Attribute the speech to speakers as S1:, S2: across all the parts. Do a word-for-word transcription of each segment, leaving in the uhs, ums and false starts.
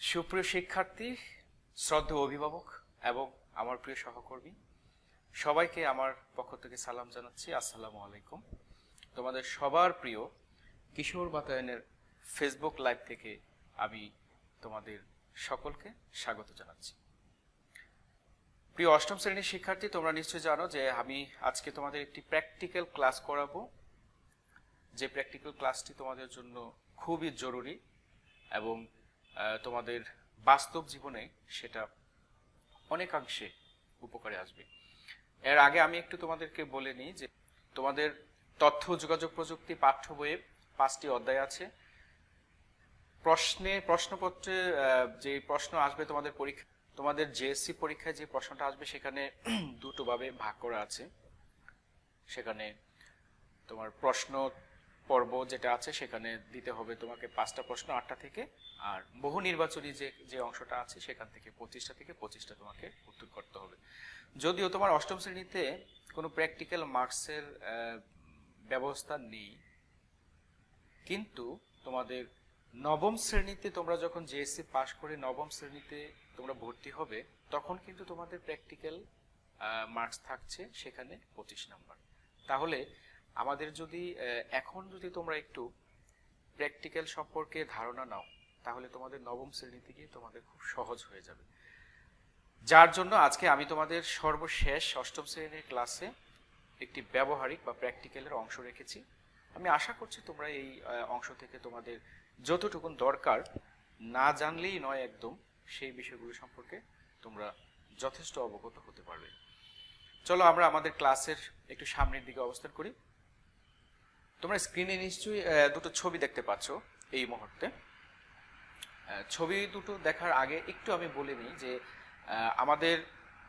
S1: সুপ্রিয় শিক্ষার্থী, শ্রদ্ধেয় অভিভাবক এবং আমার প্রিয় সহকর্মী সবাইকে আমার পক্ষ থেকে সালাম জানাচ্ছি। আসসালামু আলাইকুম। তোমাদের সবার প্রিয় কিশোর বাতায়নের ফেসবুক লাইভ থেকে আমি তোমাদের সকলকে স্বাগত জানাচ্ছি। প্রিয় অষ্টম শ্রেণীর শিক্ষার্থী, তোমরা নিশ্চয়ই জানো যে আমি আজকে তোমাদের একটি প্র্যাকটিক্যাল ক্লাস করাবো, যে প্র্যাকটিক্যাল ক্লাসটি তোমাদের জন্য খুবই জরুরি এবং তোমাদের বাস্তব জীবনে সেটা অনেকাংশে উপকারে আসবে। এর আগে আমি একটু তোমাদেরকে বলে নিই যে তোমাদের তথ্য যোগাযোগ প্রযুক্তি পাঠ্য বইয়ে পাঁচটি অধ্যায় আছে। প্রশ্নে প্রশ্নপত্রে যে প্রশ্ন আসবে তোমাদের পরীক্ষা, তোমাদের জেএসসি পরীক্ষায় যে প্রশ্নটা আসবে সেখানে দুটো ভাবে ভাগ করা আছে। সেখানে তোমার প্রশ্ন পর্ব যেটা আছে সেখানে দিতে হবে তোমাকে পাঁচটা প্রশ্ন আটটা থেকে, আর বহু নির্বাচনী যে যে অংশটা আছে সেখান থেকে পঁচিশটা থেকে পঁচিশটা তোমাকে উত্তর করতে হবে। যদিও তোমার অষ্টম শ্রেণীতে কোনো প্র্যাকটিক্যাল মার্কসের ব্যবস্থা নেই, কিন্তু তোমাদের নবম শ্রেণীতে তোমরা যখন জেএসসি পাশ করে নবম শ্রেণীতে তোমরা ভর্তি হবে তখন কিন্তু তোমাদের প্র্যাকটিক্যাল মার্কস থাকছে সেখানে পঁচিশ নাম্বার। তাহলে আমাদের যদি এখন যদি তোমরা একটু প্র্যাকটিক্যাল সম্পর্কে ধারণা নাও তাহলে তোমাদের নবম শ্রেণীতে গিয়ে তোমাদের খুব সহজ হয়ে যাবে। যার জন্য আজকে আমি তোমাদের সর্বশেষ অষ্টম শ্রেণীর ক্লাসে একটি ব্যবহারিক বা প্র্যাকটিক্যালের অংশ রেখেছি। আমি আশা করছি তোমরা এই অংশ থেকে তোমাদের যতটুকুন দরকার, না জানলেই নয় একদম, সেই বিষয়গুলো সম্পর্কে তোমরা যথেষ্ট অবগত হতে পারবে। চলো আমরা আমাদের ক্লাসের একটু সামনের দিকে অবস্থান করি। তোমরা স্ক্রিনে নিশ্চয়ই দুটো ছবি দেখতে পাচ্ছ এই মুহূর্তে। ছবি দুটো দেখার আগে একটু আমি বলে নিই যে আমাদের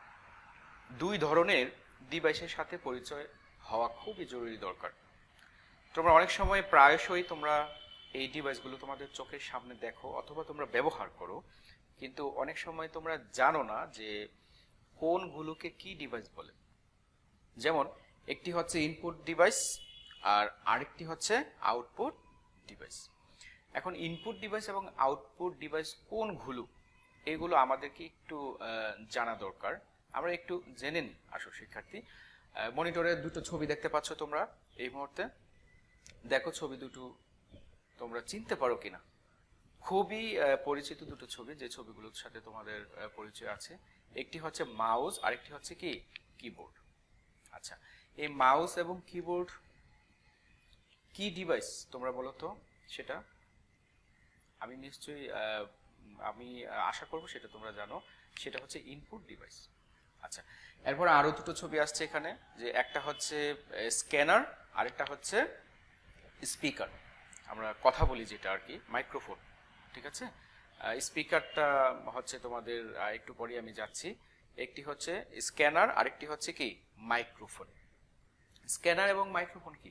S1: দুই ধরনের ডিভাইসের সাথে পরিচয় হওয়া খুবই জরুরি দরকার। তোমরা অনেক সময় প্রায়শই তোমরা এই ডিভাইসগুলো তোমাদের চোখের সামনে দেখো অথবা তোমরা ব্যবহার করো, কিন্তু অনেক সময় তোমরা জানো না যে কোনগুলোকে কি ডিভাইস বলে। যেমন একটি হচ্ছে ইনপুট ডিভাইস আর আরেকটি হচ্ছে আউটপুট ডিভাইস। এখন ইনপুট ডিভাইস এবং আউটপুট ডিভাইস কোনগুলো, এগুলো আমাদেরকে একটু জানা দরকার। আমরা একটু জেনে নিই। আসো শিক্ষার্থী, মনিটরে দুটো ছবি দেখতে পাচ্ছ তোমরা এই মুহূর্তে। দেখো ছবি দুটো তোমরা চিনতে পারো কিনা। খুবই পরিচিত দুটো ছবি, যে ছবিগুলোর সাথে তোমাদের পরিচয় আছে। একটি হচ্ছে মাউস, আরেকটি হচ্ছে কি কিবোর্ড। আচ্ছা, এই মাউস এবং কিবোর্ড কি ডিভাইস তোমরা বলো তো? সেটা আমি নিশ্চয়ই আমি আশা করব সেটা তোমরা জানো, সেটা হচ্ছে ইনপুট ডিভাইস। আচ্ছা, এরপর আরো দুটো ছবি আসছে এখানে, যে একটা হচ্ছে স্ক্যানার, আরেকটা হচ্ছে স্পিকার। আমরা কথা বলি যেটা আর কি, মাইক্রোফোন। ঠিক আছে, স্পিকারটা হচ্ছে তোমাদের একটু পরে আমি যাচ্ছি। একটি হচ্ছে স্ক্যানার, আরেকটি হচ্ছে কি মাইক্রোফোন। স্ক্যানার এবং মাইক্রোফোন কি?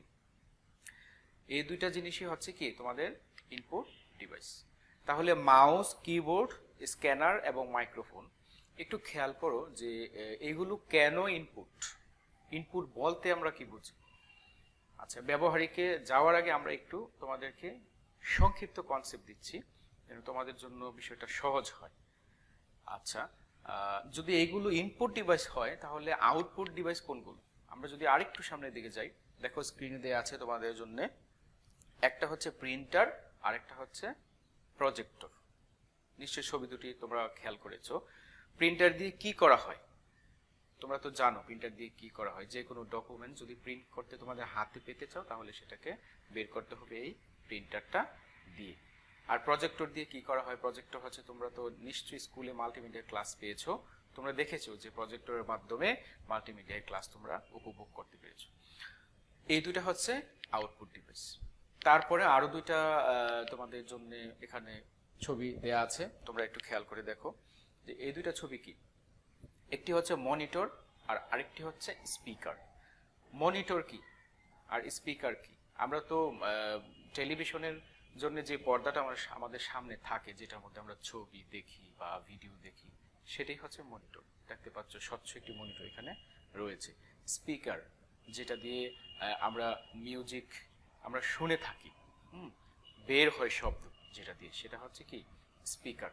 S1: এই দুইটা জিনিসই হচ্ছে কি তোমাদের ইনপুট ডিভাইস। তাহলে মাউস, কিবোর্ড, স্ক্যানার এবং মাইক্রোফোন, একটু খেয়াল করো যে এগুলো কেন ইনপুট। ইনপুট বলতে আমরা কি বুঝি? আচ্ছা, ব্যবহারিকে যাওয়ার আগে আমরা একটু তোমাদেরকে সংক্ষিপ্ত কনসেপ্ট দিচ্ছি যেন তোমাদের জন্য বিষয়টা সহজ হয়। আচ্ছা, যদি এইগুলো ইনপুট ডিভাইস হয় তাহলে আউটপুট ডিভাইস কোনগুলো? আমরা যদি আরেকটু সামনের দিকে যাই, দেখো স্ক্রিনে দেওয়া আছে তোমাদের জন্য। একটা হচ্ছে প্রিন্টার, আরেকটা হচ্ছে প্রজেক্টর। নিশ্চয়ই ছবি দুটি তোমরা খেয়াল করেছো। প্রিন্টার দিয়ে কি করা হয় তোমরা তো জানো। প্রিন্টার দিয়ে কি করা হয়? যে কোনো ডকুমেন্ট যদি প্রিন্ট করতে তোমাদের হাতে পেতে চাও তাহলে সেটাকে বের করতে হবে এই প্রিন্টারটা দিয়ে। আর প্রজেক্টর দিয়ে কি করা হয়? প্রজেক্টর হচ্ছে, তোমরা তো নিশ্চয়ই স্কুলে মাল্টিমিডিয়া ক্লাস পেয়েছো, তোমরা দেখেছো যে প্রজেক্টরের মাধ্যমে মাল্টিমিডিয়া ক্লাস তোমরা উপভোগ করতে পেরেছো। এই দুইটা হচ্ছে আউটপুট ডিভাইস। তারপরে আরো দুইটা তোমাদের জন্য এখানে ছবি দেয়া আছে, তোমরা একটু খেয়াল করে দেখো যে এই দুইটা ছবি কি। একটি হচ্ছে মনিটর আর আরেকটি হচ্ছে স্পিকার। মনিটর কি আর স্পিকার কি? আমরা তো টেলিভিশনের জন্য যে পর্দাটা আমরা আমাদের সামনে থাকে, যেটার মধ্যে আমরা ছবি দেখি বা ভিডিও দেখি, সেটাই হচ্ছে মনিটর। দেখতে পাচ্ছ স্বচ্ছ একটি মনিটর এখানে রয়েছে। স্পিকার, যেটা দিয়ে আমরা মিউজিক আমরা শুনে থাকি, হুম বের হয় শব্দ যেটা দিয়ে, সেটা হচ্ছে কি স্পিকার।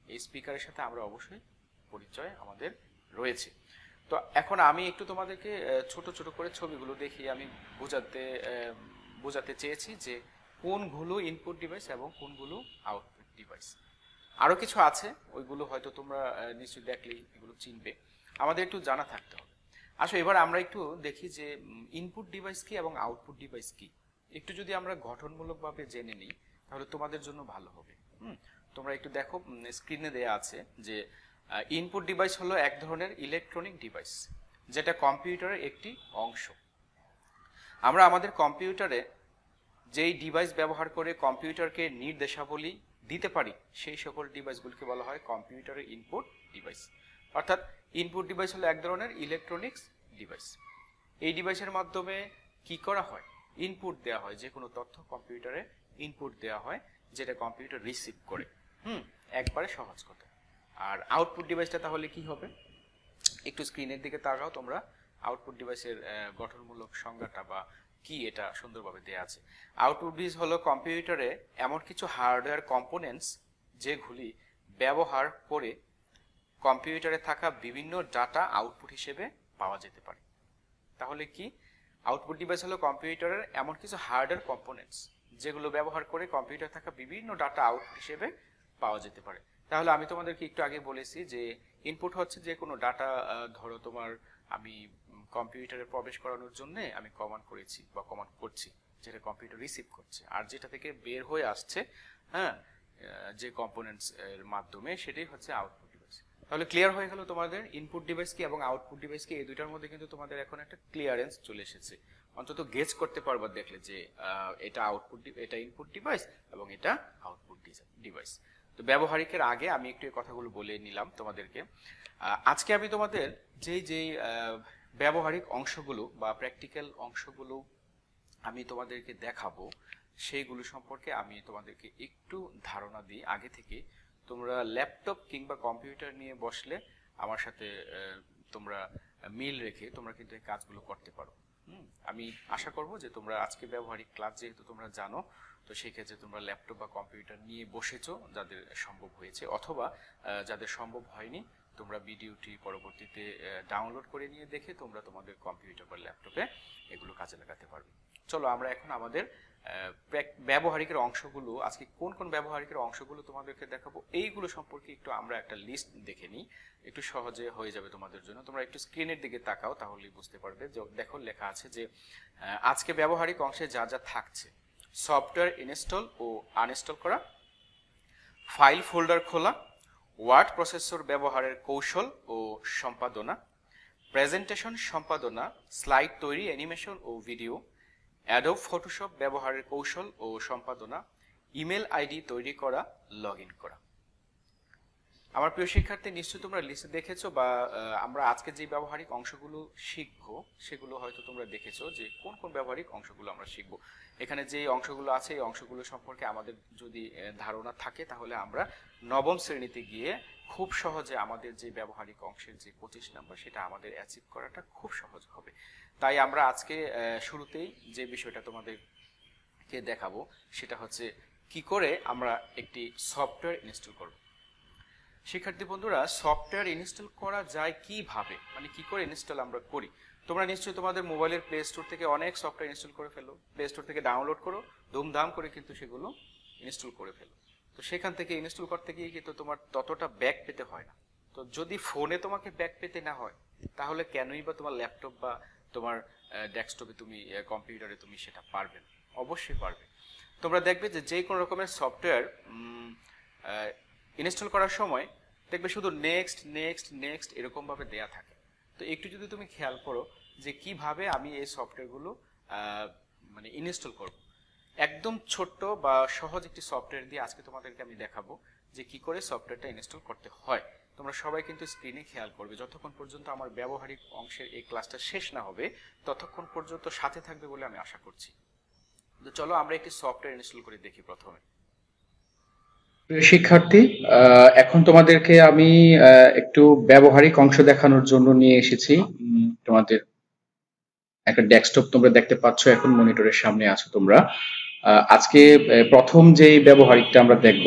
S1: এই স্পিকারের সাথে আমরা অবশ্যই পরিচয় আমাদের রয়েছে। তো এখন আমি একটু তোমাদেরকে ছোট ছোট করে ছবিগুলো দেখিয়ে আমি বোঝাতে বোঝাতে চেয়েছি যে কোনগুলো ইনপুট ডিভাইস এবং কোনগুলো আউটপুট ডিভাইস। আরও কিছু আছে, ওইগুলো হয়তো তোমরা নিশ্চয়ই দেখলেই এগুলো চিনবে, আমাদের একটু জানা থাকতে হবে। আসলে এবার আমরা একটু দেখি যে ইনপুট ডিভাইস কি এবং আউটপুট ডিভাইস কি, একটু যদি আমরা গঠনমূলকভাবে জেনে নিই তাহলে তোমাদের জন্য ভালো হবে। হুম তোমরা একটু দেখো, স্ক্রিনে দেয়া আছে যে ইনপুট ডিভাইস হলো এক ধরনের ইলেকট্রনিক ডিভাইস যেটা কম্পিউটারের একটি অংশ। আমরা আমাদের কম্পিউটারে যেই ডিভাইস ব্যবহার করে কম্পিউটারকে নির্দেশাবলী দিতে পারি সেই সকল ডিভাইসগুলোকে বলা হয় কম্পিউটারের ইনপুট ডিভাইস। অর্থাৎ ইনপুট ডিভাইস হলো এক ধরনের ইলেকট্রনিক্স ডিভাইস। এই ডিভাইসের মাধ্যমে কি করা হয়, ইনপুট দেওয়া হয়, যে কোনো তথ্য কম্পিউটারে ইনপুট দেওয়া হয় যেটা কম্পিউটার রিসিভ করে। হুম একবারে সহজ কথা। আর আউটপুট ডিভাইসটা তাহলে কি হবে, একটু স্ক্রিনের দিকে তাকাও তোমরা, আউটপুট ডিভাইসের গঠনমূলক সংজ্ঞাটা বা কি এটা সুন্দরভাবে দেয়া আছে। আউটপুট ডিভাইস হলো কম্পিউটারে এমন কিছু হার্ডওয়্যার কম্পোনেন্টস যেগুলি ব্যবহার করে কম্পিউটারে থাকা বিভিন্ন ডাটা আউটপুট হিসেবে পাওয়া যেতে পারে। তাহলে কি, আউটপুট ডিভাইস হলো কম্পিউটারের এমন কিছু হার্ডওয়্যার কম্পোনেন্টস যেগুলো ব্যবহার করে কম্পিউটারে থাকা বিভিন্ন ডাটা আউটপুট হিসেবে পাওয়া যেতে পারে। তাহলে আমি তোমাদেরকে একটু আগে বলেছি যে ইনপুট হচ্ছে যে কোনো ডাটা, ধরো তোমার আমি কম্পিউটারে প্রবেশ করানোর জন্য আমি কমান্ড করেছি বা কমান্ড করছি, যেটা কম্পিউটার রিসিভ করছে, আর যেটা থেকে বের হয়ে আসছে হ্যাঁ যে কম্পোনেন্টস এর মাধ্যমে, সেটাই হচ্ছে আউটপুট ডিভাইস। তাহলে ক্লিয়ার হয়ে গেল তোমাদের ইনপুট ডিভাইস কি এবং আউটপুট ডিভাইস কি, এই দুইটার মধ্যে কিন্তু তোমাদের এখন একটা ক্লিয়ারেন্স চলে এসেছে, অন্তত গেজ করতে পারবা দেখলে যে এটা আউটপুট, এটা ইনপুট ডিভাইস এবং এটা আউটপুট ডিভাইস। তো ব্যবহারিকের আগে আমি একটু এই কথাগুলো বলে নিলাম তোমাদেরকে। আজকে আমি তোমাদের যেই যেই ব্যবহারিক অংশগুলো বা প্র্যাকটিক্যাল অংশগুলো আমি তোমাদেরকে দেখাবো সেইগুলো সম্পর্কে আমি তোমাদেরকে একটু ধারণা দিই আগে থেকে। তোমরা ল্যাপটপ কিংবা কম্পিউটার নিয়ে বসলে আমার সাথে তোমরা মিল রেখে তোমরা কিন্তু এই কাজগুলো করতে পারো। হুম আমি আশা করব যে তোমরা আজকে ব্যবহারিক ক্লাস যেহেতু তোমরা জানো, তো সেই ক্ষেত্রে তোমরা ল্যাপটপ বা কম্পিউটার নিয়ে বসেছো যাদের সম্ভব হয়েছে, অথবা যাদের সম্ভব হয়নি তোমরা ভিডিওটি পরবর্তীতে ডাউনলোড করে নিয়ে দেখে তোমরা তোমাদের কম্পিউটার বা ল্যাপটপে এগুলো কাজে লাগাতে পারবে। চলো আমরা এখন আমাদের ব্যবহারিকের অংশগুলো, আজকে কোন কোন ব্যবহারিকের অংশগুলো তোমাদেরকে দেখাবো এইগুলো সম্পর্কে একটু আমরা একটা লিস্ট দেখে নিই, একটু সহজে হয়ে যাবে তোমাদের জন্য। তোমরা একটু স্ক্রিনের দিকে তাকাও তাহলেই বুঝতে পারবে। দেখো লেখা আছে যে আজকে ব্যবহারিক অংশে যা যা থাকছে: সফটওয়্যার ইনস্টল ও আনইনস্টল করা, ফাইল ফোল্ডার খোলা, ওয়ার্ড প্রসেসর ব্যবহারের কৌশল ও সম্পাদনা, প্রেজেন্টেশন সম্পাদনা, স্লাইড তৈরি, অ্যানিমেশন ও ভিডিও, অ্যাডোব ফটোশপ ব্যবহারের কৌশল ও সম্পাদনা, ইমেল আইডি তৈরি করা, লগ ইন করা। আমার প্রিয় শিক্ষার্থী, নিশ্চয়ই তোমরা লিস্ট দেখেছো বা আমরা আজকে যে ব্যবহারিক অংশগুলো শিখবো সেগুলো হয়তো তোমরা দেখেছো যে কোন কোন ব্যবহারিক অংশগুলো আমরা শিখবো। এখানে যে অংশগুলো আছে এই অংশগুলো সম্পর্কে আমাদের যদি ধারণা থাকে তাহলে আমরা নবম শ্রেণীতে গিয়ে খুব সহজে আমাদের যে ব্যবহারিক অংশের যে পঁচিশ নাম্বার সেটা আমাদের অ্যাচিভ করাটা খুব সহজ হবে। তাই আমরা আজকে শুরুতেই যে বিষয়টা তোমাদেরকে দেখাবো সেটা হচ্ছে কি করে আমরা একটি সফটওয়্যার ইনস্টল করব। শিক্ষার্থী বন্ধুরা, সফটওয়্যার ইনস্টল করা যায় কিভাবে, মানে কি করে ইনস্টল আমরা করি। তোমরা নিশ্চয়ই তোমাদের মোবাইলের প্লে স্টোর থেকে অনেক সফটওয়্যার ইনস্টল করে ফেলো, প্লে স্টোর থেকে ডাউনলোড করো, ধুমধাম করে কিন্তু সেগুলো ইনস্টল করে ফেলো। তো সেখান থেকে ইনস্টল করতে গিয়ে কিন্তু তোমার ততটা ব্যাক পেতে হয় না। তো যদি ফোনে তোমাকে ব্যাক পেতে না হয় তাহলে কেনই বা তোমার ল্যাপটপ বা তোমার ডেস্কটপে তুমি কম্পিউটারে তুমি সেটা পারবে না? অবশ্যই পারবে। তোমরা দেখবে যে যে কোনো রকমের সফটওয়্যার ইনস্টল করার সময় দেখবে শুধু নেক্সট নেক্সট নেক্সট এরকমভাবে দেয়া থাকে। তো একটু যদি তুমি খেয়াল করো যে কিভাবে আমি এই সফটওয়্যারগুলো মানে ইনস্টল করব, একদম ছোট্ট বা সহজ একটি সফটওয়্যার দিয়ে আজকে তোমাদেরকে আমি দেখাবো যে কি করে সফটওয়্যারটা ইনস্টল করতে হয়। তোমরা সবাই কিন্তু স্ক্রিনে খেয়াল করবে, যতক্ষণ পর্যন্ত আমার ব্যবহারিক অংশের এই ক্লাসটা শেষ না হবে ততক্ষণ পর্যন্ত সাথে থাকবে বলে আমি আশা করছি। তো চলো আমরা একটি সফটওয়্যার ইনস্টল করে দেখি। প্রথমে
S2: প্রিয় শিক্ষার্থী, এখন তোমাদেরকে আমি একটু ব্যবহারিক অংশ দেখানোর জন্য নিয়ে এসেছি। তোমাদের একটা ডেস্কটপ তোমরা দেখতে পাচ্ছ, এখন মনিটরের সামনে আছো তোমরা। আজকে প্রথম যে ব্যবহারিকটা আমরা দেখব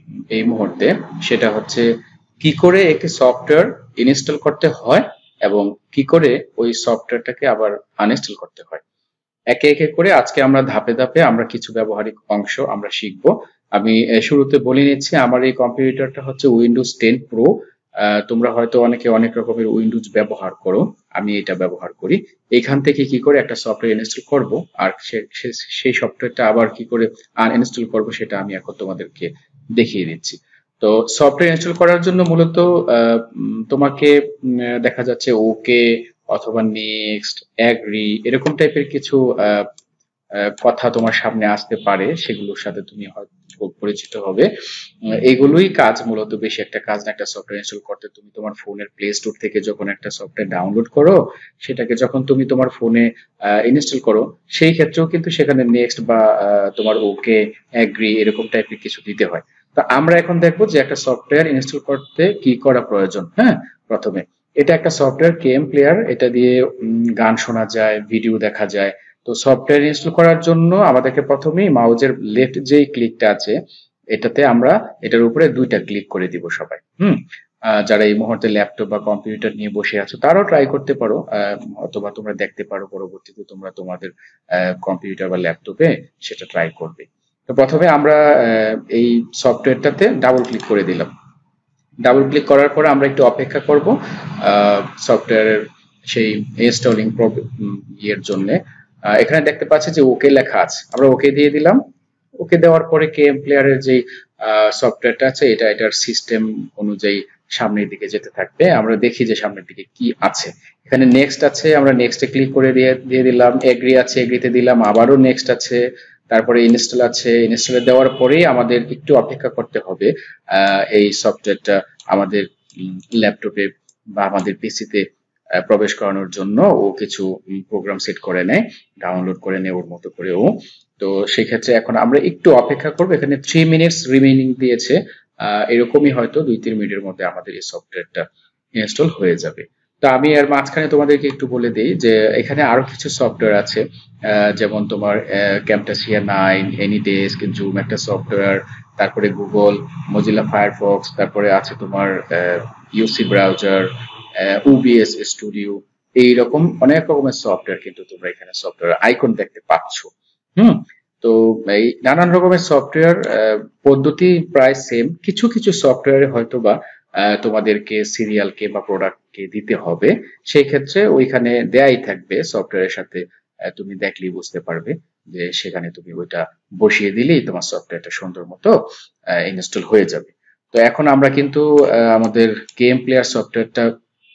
S2: এই মুহূর্তে, সেটা হচ্ছে কি করে একটি সফটওয়্যার ইনস্টল করতে হয় এবং কি করে ওই সফটওয়্যারটাকে আবার আনইনস্টল করতে হয়। একে একে করে আজকে আমরা ধাপে ধাপে আমরা কিছু ব্যবহারিক অংশ আমরা শিখব। আমি আহ, শুরুতে বলে নিচ্ছি, আমার এই কম্পিউটারটা হচ্ছে উইন্ডোজ টেন প্রো। তোমরা হয়তো অনেকে অনেক রকমের উইন্ডোজ ব্যবহার করো, আমি এটা ব্যবহার করি। এখান থেকে কি করে একটা সফটওয়্যার ইনস্টল করব আর সে- সে- সেই সফটওয়্যারটা আবার কি করে আনইনস্টল করব সেটা আমি এখন তোমাদেরকে দেখিয়ে দিচ্ছি। তো সফটওয়্যার ইনস্টল করার জন্য মূলত আহ, উম, তোমাকে উম, দেখা যাচ্ছে ওকে অথবা নেক্সট, অ্যাগ্রি এরকম টাইপের কিছু আহ, আহ, কথা তোমার সামনে আসতে পারে, সেগুলোর সাথে তুমি হয়তো পরিচিত হবে। উম, এগুলোই কাজ, মূলত বেশি একটা কাজ না একটা সফটওয়্যার ইনস্টল করতে। তুমি তোমার ফোনের প্লে স্টোর থেকে যখন একটা সফটওয়্যার ডাউনলোড করো, সেটাকে যখন তুমি তোমার ফোনে ইনস্টল করো, সেই ক্ষেত্রেও কিন্তু সেখানে নেক্সট বা আহ, তোমার ওকে, অ্যাগ্রি এরকম টাইপের কিছু দিতে হয়। তো আমরা এখন দেখবো যে একটা সফটওয়্যার ইনস্টল করতে কি করা প্রয়োজন। হ্যাঁ, প্রথমে এটা একটা সফটওয়্যার কেএম প্লেয়ার, এটা দিয়ে উম, গান শোনা যায়, ভিডিও দেখা যায়। তো সফটওয়্যার ইনস্টল করার জন্য আমাদেরকে প্রথমেই মাউজের লেফট যেই ক্লিকটা আছে, এটাতে আমরা এটার উপরে দুইটা ক্লিক করে দিব সবাই। হুম আহ, যারা এই মুহূর্তে ল্যাপটপ বা কম্পিউটার নিয়ে বসে আছো তারাও ট্রাই করতে পারো, আহ, অথবা তোমরা দেখতে পারো পরবর্তীতে তোমরা তোমাদের কম্পিউটার বা ল্যাপটপে সেটা ট্রাই করবে। তো প্রথমে আমরা আহ, এই সফটওয়্যারটাতে ডাবল ক্লিক করে দিলাম। ডাবল ক্লিক করার পরে আমরা একটু অপেক্ষা করব সফটওয়্যারের সেই ইনস্টলিং ইয়ের জন্য। এখানে দেখতে পাচ্ছি যে ওকে লেখা আছে, আমরা ওকে দিয়ে দিলাম। ওকে দেওয়ার পরে কেএম প্লেয়ারের যে সফটওয়্যারটা আছে, এটা এটার সিস্টেম অনুযায়ী সামনের দিকে যেতে থাকবে। আমরা দেখি যে সামনের দিকে কি আছে। এখানে নেক্সট আছে, আমরা নেক্সটে ক্লিক করে দিয়ে দিয়ে দিলাম। এগ্রি আছে, এগ্রিতে দিলাম। আবারও নেক্সট আছে, তারপরে ইনস্টল আছে, ইনস্টলে দেওয়ার পরেই আমাদের একটু অপেক্ষা করতে হবে আহ, এই সফটওয়্যারটা আমাদের ল্যাপটপে বা আমাদের পিসিতে প্রবেশ করানোর জন্য ও কিছু প্রোগ্রাম সেট করে নেয়, ডাউনলোড করে নেয় ওর মতো করে ও। তো সেক্ষেত্রে এখন আমরা একটু অপেক্ষা করবো। এখানে থ্রি মিনিটস রিমেইনিং দিয়েছে, আহ, এরকমই হয়তো দুই তিন মিনিটের মধ্যে আমাদের এই সফটওয়্যারটা ইনস্টল হয়ে যাবে। তো আমি এর মাঝখানে তোমাদেরকে একটু বলে দিই যে এখানে আরো কিছু সফটওয়্যার আছে, আহ, যেমন তোমার ক্যামটাসিয়া নাইন, এনিডেস্ক, জুম একটা সফটওয়্যার, তারপরে গুগল, মজিলা ফায়ারফক্স, তারপরে আছে তোমার ইউসি ব্রাউজার, ওবিএস স্টুডিও, এইরকম অনেক রকমের সফটওয়্যার কিন্তু তোমরা এখানে সফটওয়্যার আইকন দেখতে পাচ্ছ। হুম তো এই নানান রকমের সফটওয়্যার পদ্ধতি প্রায় সেম, কিছু কিছু সফটওয়্যারে হয়তো বা আহ, তোমাদেরকে সিরিয়ালকে বা প্রোডাক্টকে দিতে হবে। সেই ক্ষেত্রে ওইখানে দেয়াই থাকবে সফটওয়্যারের সাথে, আহ, তুমি দেখলেই বুঝতে পারবে যে সেখানে তুমি ওইটা বসিয়ে দিলেই তোমার সফটওয়্যারটা সুন্দর মতো ইনস্টল হয়ে যাবে। তো এখন আমরা কিন্তু আহ, আমাদের গেম প্লেয়ার সফটওয়্যারটা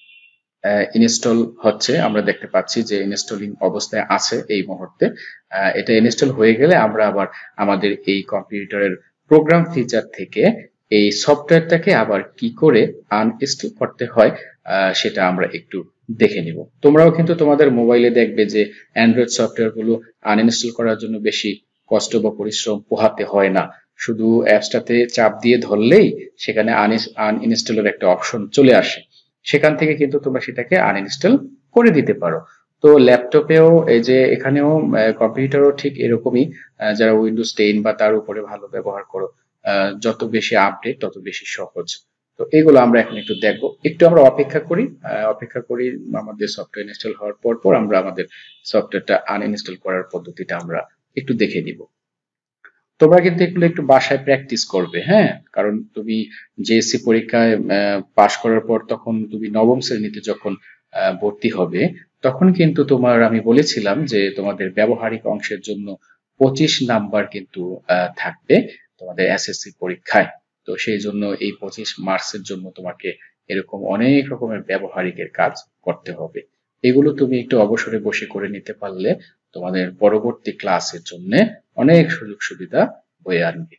S2: ইনস্টল হচ্ছে, আমরা দেখতে পাচ্ছি যে ইনস্টলিং অবস্থায় আছে এই মুহূর্তে। আহ, এটা ইনস্টল হয়ে গেলে আমরা আবার আমাদের এই কম্পিউটারের প্রোগ্রাম ফিচার থেকে এই সফটওয়্যারটাকে আবার কি করে আনইনস্টল করতে হয় আহ, সেটা আমরা একটু দেখে নিব। তোমরাও কিন্তু তোমাদের মোবাইলে দেখবে যে অ্যান্ড্রয়েড সফটওয়্যার গুলো আনইনস্টল করার জন্য বেশি কষ্ট বা পরিশ্রম পোহাতে হয় না। শুধু অ্যাপসটাতে চাপ দিয়ে ধরলেই সেখানে আনইনস্টলের একটা অপশন চলে আসে, সেখান থেকে কিন্তু তোমরা সেটাকে আনইনস্টল করে দিতে পারো। তো ল্যাপটপেও এই যে এখানেও কম্পিউটারও ঠিক এরকমই, আহ, যারা উইন্ডোজ টেন বা তার উপরে ভালো ব্যবহার করো, আহ, যত বেশি আপডেট তত বেশি সহজ। তো এগুলো আমরা এখন একটু দেখবো, একটু আমরা অপেক্ষা করি। আহ, অপেক্ষা করি আমাদের সফটওয়্যার ইনস্টল হওয়ার পর পর আমরা আমাদের সফটওয়্যারটা আনইনস্টল করার পদ্ধতিটা আমরা একটু দেখে নিব। তোমরা কিন্তু এগুলো একটু বাসায় প্র্যাকটিস করবে, হ্যাঁ, কারণ তুমি জেএসসি পরীক্ষায় পাশ করার পর তখন তুমি নবম শ্রেণীতে যখন আহ, ভর্তি হবে, তখন কিন্তু তোমার আমি বলেছিলাম যে তোমাদের ব্যবহারিক অংশের জন্য পঁচিশ নাম্বার কিন্তু আহ, থাকবে তোমাদের এসএসসি পরীক্ষায়। তো সেই জন্য এই পঁচিশ মার্কসের জন্য তোমাকে এরকম অনেক রকমের ব্যবহারিকের কাজ করতে হবে। এগুলো তুমি একটু অবসরে বসে করে নিতে পারলে তোমাদের পরবর্তী ক্লাসের জন্য অনেক সুযোগ সুবিধা বয়ে আনবে।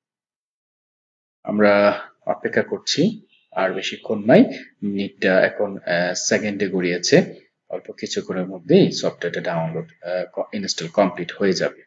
S2: আমরা অপেক্ষা করছি, আর বেশিক্ষণ নাই, মিনিটটা এখন সেকেন্ডে গড়িয়েছে। অল্প কিছুক্ষণের মধ্যেই সফটওয়্যারটা ডাউনলোড ইনস্টল কমপ্লিট হয়ে যাবে।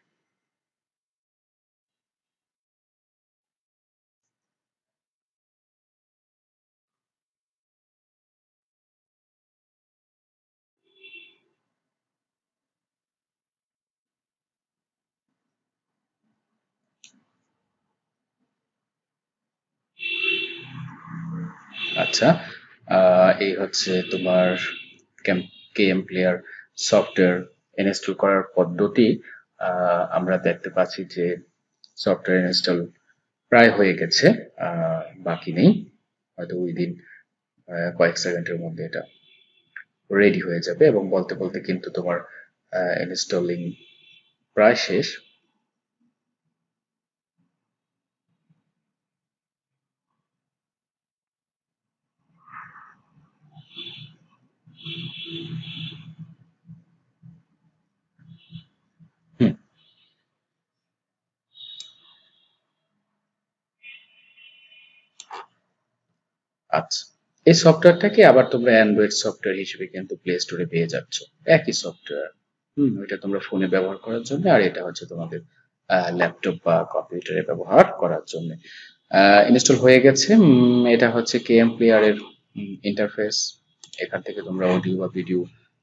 S2: আচ্ছা, আহ, এই হচ্ছে তোমার কেএম প্লেয়ার সফটওয়্যার ইনস্টল করার পদ্ধতি। আহ, আমরা দেখতে পাচ্ছি যে সফটওয়্যার ইনস্টল প্রায় হয়ে গেছে, আহ, বাকি নেই, হয়তো উইদিন কয়েক সেকেন্ডের মধ্যে এটা রেডি হয়ে যাবে এবং বলতে বলতে কিন্তু তোমার ইনস্টলিং প্রায় শেষ। হুম, আচ্ছা, এই সফটওয়্যারটাকে আবার তোমরা অ্যান্ড্রয়েড সফটওয়্যার হিসেবে কিন্তু প্লে স্টোরে পেয়ে যাচ্ছ, একই সফটওয়্যার। হুম, এটা তোমরা ফোনে ব্যবহার করার জন্য, আর এটা হচ্ছে তোমাদের ল্যাপটপ বা কম্পিউটারে ব্যবহার করার জন্য। ইনস্টল হয়ে গেছে। উম, এটা হচ্ছে কেএম প্লেয়ারের ইন্টারফেস। এখান থেকে তোমরা অডিও বা ভিডিও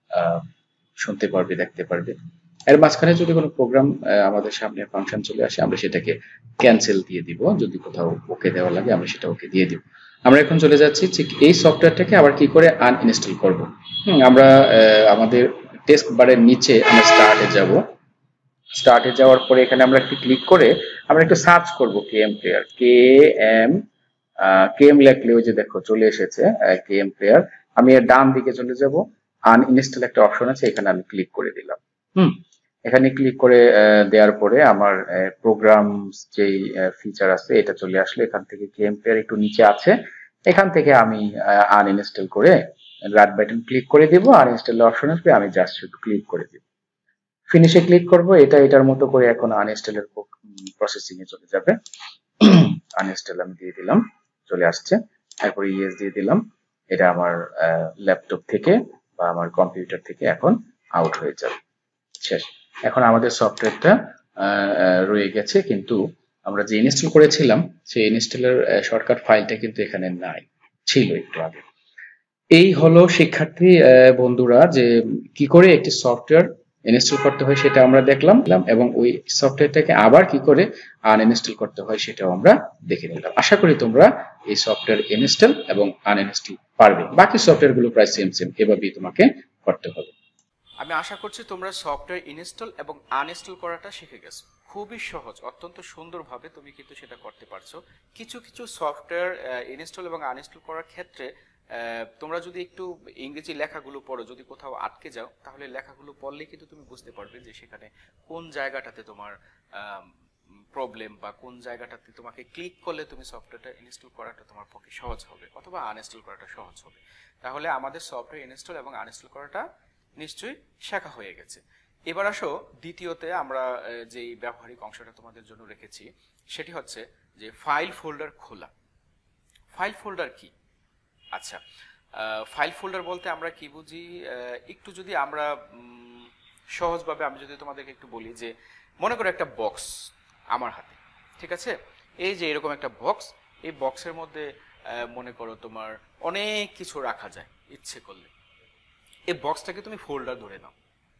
S2: শুনতে পারবে, দেখতে পারবে। এর মাঝখানে যদি কোনো প্রোগ্রাম আমাদের সামনে ফাংশন চলে আসে, আমরা সেটাকে ক্যান্সেল দিয়ে দিব। যদি কোথাও ওকে দেওয়া লাগে আমরা সেটা ওকে দিয়ে দিব। আমরা এখন চলে যাচ্ছি যে এই সফটওয়্যারটাকে আবার কি করে আনইনস্টল করব। হুম, আমরা আহ, আমাদের টেস্ক বারের নিচে আমরা স্টার্টে যাব। স্টার্টে যাওয়ার পরে এখানে আমরা একটু ক্লিক করে আমরা একটু সার্চ করব KM player. K M KM লেখলে ওই যে দেখো চলে এসেছে কেএম প্লেয়ার। আমি এর ডান দিকে চলে যাব, আনইনস্টল একটা অপশন আছে, এখানে আমি ক্লিক করে দিলাম। হুম, এখানে ক্লিক করে আহ, দেওয়ার পরে আমার প্রোগ্রাম যেই ফিচার আছে এটা চলে আসলে এখান থেকে কেএম প্লেয়ার একটু নিচে আছে, এখান থেকে আমি আনইনস্টল করে রাইট বাটন ক্লিক করে দিব। আনইনস্টল অপশন আসবে, আমি জাস্ট শুধু ক্লিক করে দিব, ফিনিশে ক্লিক করব। এটা এটার মতো করে এখন আনইনস্টলের প্রসেসিং এ চলে যাবে। আনইনস্টল আমি দিয়ে দিলাম, চলে আসছে। তারপরে ইয়েস দিয়ে দিলাম। এটা আমার ল্যাপটপ থেকে বা আমার কম্পিউটার থেকে এখন আউট হয়ে যাবে, শেষ। এখন আমাদের সফটওয়্যারটা রয়ে গেছে, কিন্তু আমরা যে ইনস্টল করেছিলাম সেই ইনস্টলের শর্টকাট ফাইলটা কিন্তু এখানে নাই, ছিল একটু আগে। এই হলো শিক্ষার্থী বন্ধুরা যে কি করে একটি সফটওয়্যার ইনস্টল করতে হয় সেটা আমরা দেখলাম, এবং ওই সফটওয়্যারটাকে আবার কি করে আনইনস্টল করতে হয় সেটাও আমরা দেখে নিলাম। আশা করি তোমরা এই সফটওয়্যার ইনস্টল এবং আনইনস্টল পারবে। বাকি সফটওয়্যার গুলো প্রায় সেম সেম, এভাবেই তোমাকে করতে হবে।
S1: আমি আশা করছি তোমরা সফটওয়্যার ইনস্টল এবং আনইনস্টল করাটা শিখে গেছো। খুবই সহজ, অত্যন্ত সুন্দরভাবে তুমি কিন্তু সেটা করতে পারছো। কিছু কিছু সফটওয়্যার ইনস্টল এবং আনইনস্টল করার ক্ষেত্রে তোমরা যদি একটু ইংরেজি লেখাগুলো পড়ো, যদি কোথাও আটকে যাও তাহলে লেখাগুলো পড়লে কিন্তু তুমি বুঝতে পারবে যে সেখানে কোন জায়গাটাতে তোমার প্রবলেম বা কোন জায়গাটাতে তোমাকে ক্লিক করলে তুমি সফটওয়্যারটা ইনস্টল করাটা তোমার পক্ষে সহজ হবে অথবা আনইনস্টল করাটা সহজ হবে। তাহলে আমাদের সফটওয়্যার ইনস্টল এবং আনইনস্টল করাটা নিশ্চয়ই শেখা হয়ে গেছে। এবার আসো দ্বিতীয়তে আমরা যেই ব্যবহারিক অংশটা তোমাদের জন্য রেখেছি সেটি হচ্ছে যে ফাইল ফোল্ডার খোলা। ফাইল ফোল্ডার কি? আচ্ছা, ফাইল ফোল্ডার বলতে আমরা কি বুঝি একটু যদি আমরা সহজভাবে আমি যদি তোমাদেরকে একটু বলি যে মনে করো একটা বক্স আমার হাতে, ঠিক আছে? এই যে এরকম একটা বক্স, এই বক্সের মধ্যে মনে করো তোমার অনেক কিছু রাখা যায় ইচ্ছে করলে। এই বক্সটাকে তুমি ফোল্ডার ধরে নাও,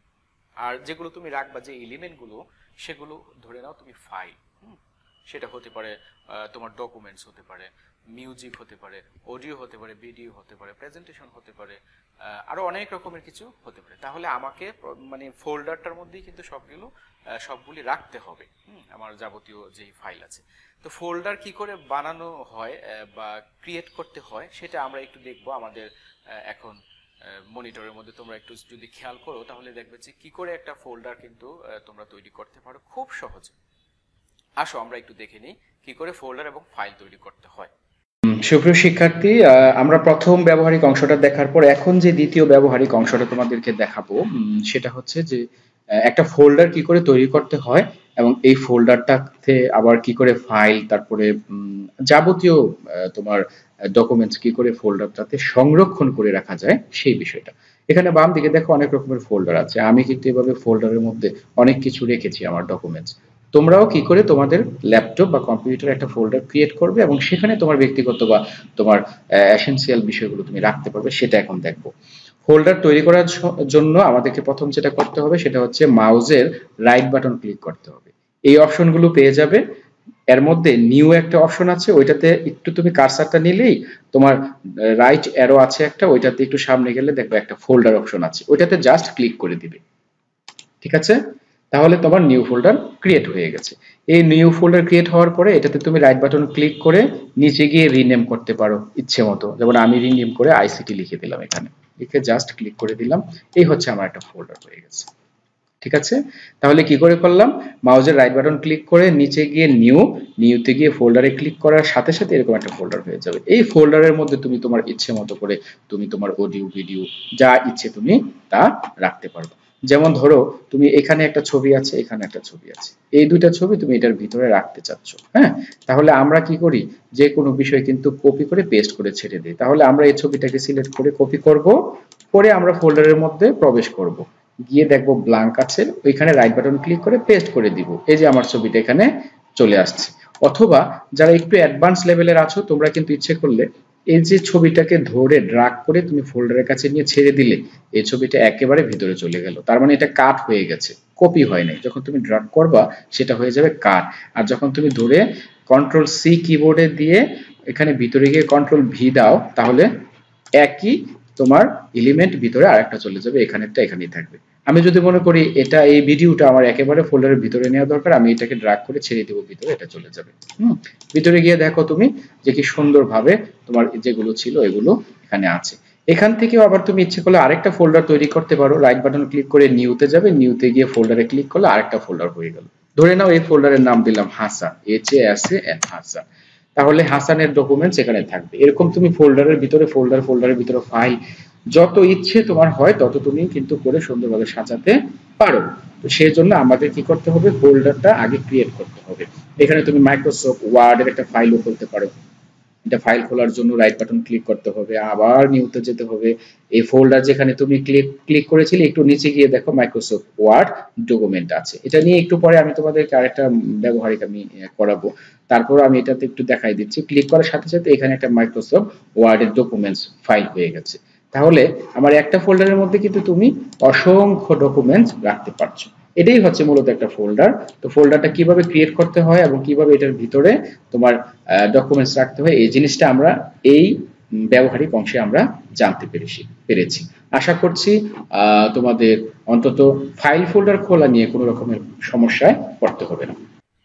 S1: আর যেগুলো তুমি রাখবা যে এলিমেন্টগুলো সেগুলো ধরে নাও তুমি ফাইল। হুম, সেটা হতে পারে তোমার ডকুমেন্টস হতে পারে, মিউজিক হতে পারে, অডিও হতে পারে, ভিডিও হতে পারে, প্রেজেন্টেশন হতে পারে, আরো অনেক রকমের কিছু হতে পারে। তাহলে আমাকে মানে ফোল্ডারটার মধ্যেই কিন্তু সবগুলো সবগুলি রাখতে হবে। হুম, আমার যাবতীয় যেই ফাইল আছে। তো ফোল্ডার কি করে বানানো হয় বা ক্রিয়েট করতে হয় সেটা আমরা একটু দেখবো আমাদের এখন মনিটরের মধ্যে। তোমরা একটু যদি খেয়াল করো তাহলে দেখবে যে কি করে একটা ফোল্ডার কিন্তু তোমরা তৈরি করতে পারো খুব সহজে। আসো আমরা একটু দেখে নিই কি করে ফোল্ডার এবং ফাইল তৈরি করতে হয়।
S2: সুপ্রিয় শিক্ষার্থী, আমরা প্রথম ব্যবহারিক অংশটা দেখার পর এখন যে দ্বিতীয় ব্যবহারিক অংশটা তোমাদেরকে দেখাবো সেটা হচ্ছে যে একটা ফোল্ডার কি করে তৈরি করতে হয় এবং এই ফোল্ডারটাতে আবার কি করে ফাইল, তারপরে যাবতীয় তোমার ডকুমেন্টস কি করে ফোল্ডারটাতে সংরক্ষণ করে রাখা যায় সেই বিষয়টা। এখানে বাম দিকে দেখো অনেক রকমের ফোল্ডার আছে। আমি কিন্তু এভাবে ফোল্ডারের মধ্যে অনেক কিছু রেখেছি আমার ডকুমেন্টস। তোমরাও কি করে তোমাদের ল্যাপটপ বা কম্পিউটারে একটা ফোল্ডার ক্রিয়েট করবে এবং সেখানে তোমার ব্যক্তিগত বা তোমার এসেনশিয়াল বিষয়গুলো তুমি রাখতে পারবে সেটা এখন দেখবো। ফোল্ডার তৈরি করার জন্য আমাদেরকে প্রথম যেটা করতে হবে সেটা হচ্ছে মাউসের রাইট বাটন ক্লিক করতে হবে। এই অপশনগুলো পেয়ে যাবে এর মধ্যে নিউ একটা অপশন আছে, ওইটাতে একটু তুমি কার্সারটা নিলেই তোমার রাইট অ্যারো আছে একটা, ওইটাতে একটু সামনে গেলে দেখবে একটা ফোল্ডার অপশন আছে, ওইটাতে জাস্ট ক্লিক করে দিবে। ঠিক আছে, তাহলে তোমার নিউ ফোল্ডার ক্রিয়েট হয়ে গেছে। এই নিউ ফোল্ডার ক্রিয়েট হওয়ার পরে এটাতে তুমি রাইট বাটন ক্লিক করে নিচে গিয়ে রিনেম করতে পারো ইচ্ছে মতো, যেমন আমি রিনেম করে আইসিটি লিখে দিলাম, এখানে লিখে জাস্ট ক্লিক করে দিলাম, এই হচ্ছে আমার একটা ফোল্ডার হয়ে গেছে। ঠিক আছে, তাহলে কি করে করলাম, মাউসের রাইট বাটন ক্লিক করে নিচে গিয়ে নিউ, নিউতে গিয়ে ফোল্ডারে ক্লিক করার সাথে সাথে এরকম একটা ফোল্ডার হয়ে যাবে। এই ফোল্ডারের মধ্যে তুমি তোমার ইচ্ছে মতো করে তুমি তোমার অডিও ভিডিও যা ইচ্ছে তুমি তা রাখতে পারবে। যেমন ধরো তুমি এখানে একটা ছবি আছে, এখানে একটা ছবি আছে, এই দুইটা ছবি তুমি এটার ভিতরে রাখতে চাচ্ছ। হ্যাঁ, তাহলে আমরা কি করি, যে কোনো বিষয় কিন্তু কপি করে পেস্ট করে ছেড়ে দিই। তাহলে আমরা এই ছবিটাকে সিলেক্ট করে কপি করব, করে আমরা ফোল্ডারের মধ্যে প্রবেশ করব, গিয়ে দেখবো ব্ল্যাঙ্ক আছে, ওইখানে রাইট বাটন ক্লিক করে পেস্ট করে দিব, এই যে আমার ছবিটা এখানে চলে আসছে। অথবা যারা একটু অ্যাডভান্স লেভেলের আছো, তোমরা কিন্তু ইচ্ছে করলে এই যে ছবিটাকে ধরে ড্রাগ করে তুমি ফোল্ডারের কাছে নিয়ে ছেড়ে দিলে এই ছবিটা একেবারে ভিতরে চলে গেল, তার মানে এটা কাট হয়ে গেছে, কপি হয় নাই। যখন তুমি ড্রাগ করবা সেটা হয়ে যাবে কাট, আর যখন তুমি ধরে কন্ট্রোল সি কিবোর্ডে দিয়ে এখানে ভিতরে গিয়ে কন্ট্রোল ভি দাও, তাহলে একই তোমার এলিমেন্ট ভিতরে আরেকটা চলে যাবে, এখানেরটা এখানেই থাকবে। আমি যদি মনে করি এটা এই ভিডিওটা আমার একেবারে ফোল্ডারের ভিতরে নেওয়া দরকার, আমি এটাকে ড্রাগ করে ছেড়ে দেবো ভিতরে, এটা চলে যাবে। হুম, ভিতরে গিয়ে দেখো তুমি যে কি সুন্দরভাবে তোমার যেগুলো ছিল এগুলো এখানে আছে। এখান থেকেও আবার তুমি ইচ্ছে করলে আরেকটা ফোল্ডার তৈরি করতে পারো, রাইট বাটন ক্লিক করে নিউতে যাবে, নিউতে গিয়ে ফোল্ডারে ক্লিক করলে আরেকটা ফোল্ডার হয়ে গেল। ধরে নাও এই ফোল্ডারের নাম দিলাম Hasan, H A S A N, Hasan, তাহলে হাসানের ডকুমেন্টস এখানে থাকবে। এরকম তুমি ফোল্ডারের ভিতরে ফোল্ডার, ফোল্ডারের ভিতরে ফাইল, যত ইচ্ছে তোমার হয় তত তুমি কিন্তু করে সুন্দরভাবে সাজাতে পারো। তো সেই জন্য আমাদের কি করতে হবে, ফোল্ডারটা আগে ক্রিয়েট করতে হবে। এখানে তুমি মাইক্রোসফট ওয়ার্ডের একটা ফাইলও খুলতে পারো, এটা ফাইল খোলার জন্য রাইট বাটন ক্লিক করতে হবে, আবার নিউতে যেতে হবে, এই ফোল্ডার যেখানে তুমি ক্লিক ক্লিক করেছিলে একটু নিচে গিয়ে দেখো মাইক্রোসফট ওয়ার্ড ডকুমেন্ট আছে। এটা নিয়ে একটু পরে আমি তোমাদেরকে আরেকটা ব্যবহারিক আমি করাবো, তারপর আমি এটাতে একটু দেখাই দিচ্ছি। ক্লিক করার সাথে সাথে এখানে একটা মাইক্রোসফট ওয়ার্ডের ডকুমেন্টস ফাইল হয়ে গেছে। তাহলে আমার একটা ফোল্ডারের মধ্যে কিন্তু তুমি অসংখ্য ডকুমেন্টস রাখতে পারছো। এটাই হচ্ছে মূলত একটা ফোল্ডার। তো ফোল্ডারটা কিভাবে ক্রিয়েট করতে হয় এবং কিভাবে এটার ভিতরে তোমার ডকুমেন্টস রাখতে হয়, এই জিনিসটা আমরা এই ব্যবহারিক অংশে আমরা জানতে পেরেছি পেরেছি আশা করছি তোমাদের অন্তত ফাইল ফোল্ডার খোলা নিয়ে কোনো রকমের সমস্যায় পড়তে হবে না।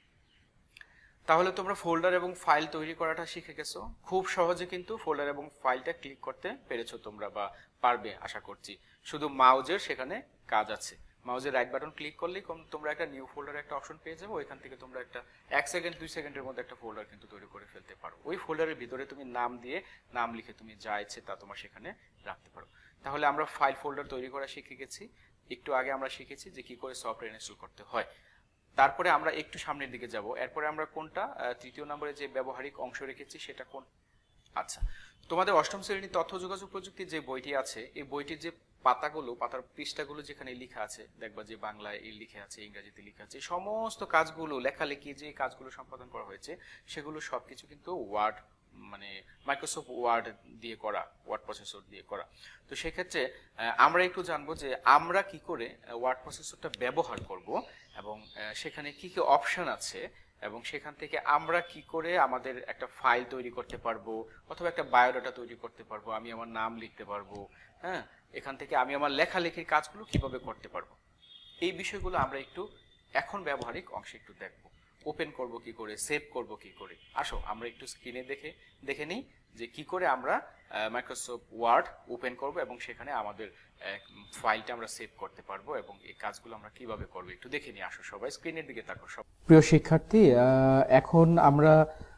S1: তাহলে তোমরা ফোল্ডার এবং ফাইল তৈরি করাটা শিখে গেছো, খুব সহজে কিন্তু ফোল্ডার এবং ফাইলটা ক্লিক করতে পেরেছো তোমরা, বা পারবে আশা করছি। শুধু মাউজের সেখানে কাজ আছে, মাউজের রাইট বাটন ক্লিক করলেই তোমরা একটা নিউ ফোল্ডার একটা অপশন পেয়ে যাবে, ওইখান থেকে তোমরা একটা এক সেকেন্ড দুই সেকেন্ডের মধ্যে একটা ফোল্ডার কিন্তু তৈরি করে ফেলতে পারো। ওই ফোল্ডারের ভিতরে তুমি নাম দিয়ে নাম লিখে তুমি যা ইচ্ছে তা তোমার সেখানে রাখতে পারো। তাহলে আমরা ফাইল ফোল্ডার তৈরি করা শিখে গেছি। একটু আগে আমরা শিখেছি যে কি করে সফটওয়্যার ইনস্টল করতে হয়। তারপরে আমরা একটু সামনের দিকে যাব। এরপরে আমরা কোনটা তৃতীয় নম্বরে যে ব্যবহারিক অংশ রেখেছি সেটা কোন, আচ্ছা, তোমাদের অষ্টম শ্রেণীর তথ্য যোগাযোগ প্রযুক্তির যে বইটি আছে, এই বইটির যে পাতাগুলো, পাতার পৃষ্ঠাগুলো যেখানে লেখা আছে, দেখবা যে বাংলায় এই লিখে আছে, ইংরেজিতে লেখা আছে, সমস্ত কাজগুলো লেখালেখি যে কাজগুলো সম্পাদন করা হয়েছে সেগুলো সবকিছু কিন্তু ওয়ার্ড মানে মাইক্রোসফট ওয়ার্ড দিয়ে করা, ওয়ার্ড প্রসেসর দিয়ে করা। তো সেক্ষেত্রে আমরা একটু জানবো যে আমরা কি করে ওয়ার্ড প্রসেসরটা ব্যবহার করব এবং সেখানে কি কি অপশন আছে এবং সেখান থেকে আমরা কি করে আমাদের একটা ফাইল তৈরি করতে পারবো অথবা একটা বায়োডাটা তৈরি করতে পারবো, আমি আমার নাম লিখতে পারবো, হ্যাঁ, এখান থেকে আমি আমার লেখালেখির কাজগুলো কিভাবে করতে পারবো, এই বিষয়গুলো আমরা একটু এখন ব্যবহারিক অংশে একটু দেখবো। ওপেন করব কি করে, সেভ করব কি করে, আসো আমরা একটু স্ক্রিনে দেখে দেখে নিই যে কি করে আমরা মাইক্রোসফট ওয়ার্ড ওপেন করব এবং সেখানে আমাদের ফাইলটা আমরা সেভ করতে পারবো এবং এই কাজগুলো আমরা কিভাবে করব একটু দেখে নিই। আসো সবাই স্ক্রিনের দিকে তাকাও। সব
S3: প্রিয় শিক্ষার্থী, এখন আমরা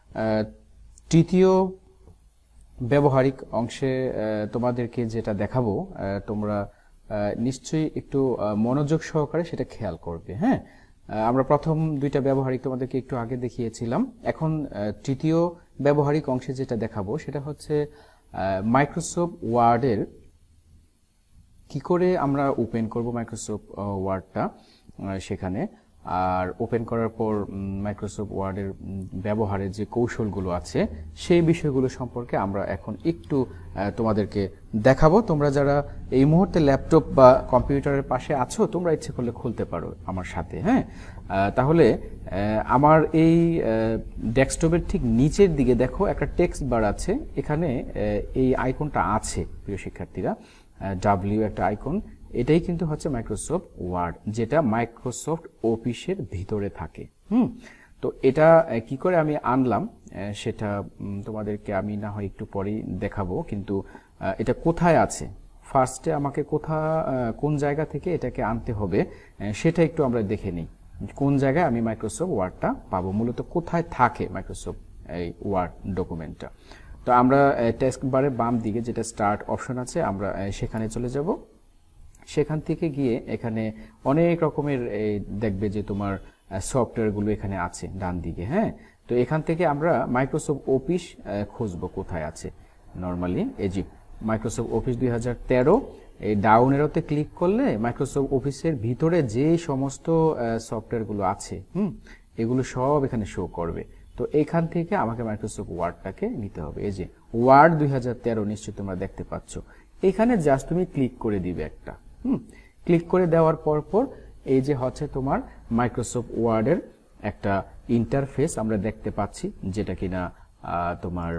S3: তৃতীয় ব্যবহারিক অংশে তোমাদেরকে যেটা দেখাবো তোমরা নিশ্চয়ই একটু মনোযোগ সহকারে সেটা খেয়াল করবে। হ্যাঁ, আমরা প্রথম দুইটা ব্যবহারিক তোমাদেরকে একটু আগে দেখিয়েছিলাম। এখন তৃতীয় ব্যবহারিক অংশে যেটা দেখাবো সেটা হচ্ছে মাইক্রোসফট ওয়ার্ডের কি করে আমরা ওপেন করব মাইক্রোসফট ওয়ার্ডটা। সেখানে আর ওপেন করার পর মাইক্রোসফট ওয়ার্ডের ব্যবহারের যে কৌশলগুলো আছে সেই বিষয়গুলো সম্পর্কে আমরা এখন একটু তোমাদেরকে দেখাবো। তোমরা যারা এই মুহূর্তে ল্যাপটপ বা কম্পিউটারের পাশে আছো তোমরা ইচ্ছে করলে খুলতে পারো আমার সাথে। হ্যাঁ, তাহলে আমার এই ডেস্কটপের ঠিক নিচের দিকে দেখো একটা টেক্সট বার আছে, এখানে এই আইকনটা আছে প্রিয় শিক্ষার্থীরা, ডাব্লিউ একটা আইকন, এটাই কিন্তু হচ্ছে মাইক্রোসফট ওয়ার্ড, যেটা মাইক্রোসফট অফিসের ভিতরে থাকে। হুম তো এটা কি করে আমি আনলাম সেটা তোমাদেরকে আমি না হয় একটু পরেই দেখাবো, কিন্তু এটা কোথায় আছে, ফার্স্টে আমাকে কোথা কোন জায়গা থেকে এটাকে আনতে হবে সেটা একটু আমরা দেখে নিই। কোন জায়গায় আমি মাইক্রোসফট ওয়ার্ডটা পাবো, মূলত কোথায় থাকে মাইক্রোসফট এই ওয়ার্ড ডকুমেন্টটা। তো আমরা টেক্সট বারের বাম দিকে যেটা স্টার্ট অপশন আছে আমরা সেখানে চলে যাব। সেখান থেকে গিয়ে এখানে অনেক রকমের দেখবে যে তোমার সফটওয়্যারগুলো এখানে আছে ডান দিকে। হ্যাঁ, তো এখান থেকে আমরা মাইক্রোসফট অফিস খুঁজবো কোথায় আছে। নর্মালি এই যে মাইক্রোসফট অফিস দুই হাজার তেরো, এই ডাউন এরোতে ক্লিক করলে মাইক্রোসফট অফিসের ভিতরে যে সমস্ত সফটওয়্যারগুলো আছে হুম এগুলো সব এখানে শো করবে। তো এখান থেকে আমাকে মাইক্রোসফট ওয়ার্ডটাকে নিতে হবে। এই যে ওয়ার্ড দুই হাজার তেরো নিশ্চয়ই তোমরা দেখতে পাচ্ছ, এখানে জাস্ট তুমি ক্লিক করে দিবে একটা। হুম ক্লিক করে দেওয়ার পর পর এই যে হচ্ছে তোমার মাইক্রোসফট ওয়ার্ডের একটা ইন্টারফেস আমরা দেখতে পাচ্ছি, যেটা কিনা তোমার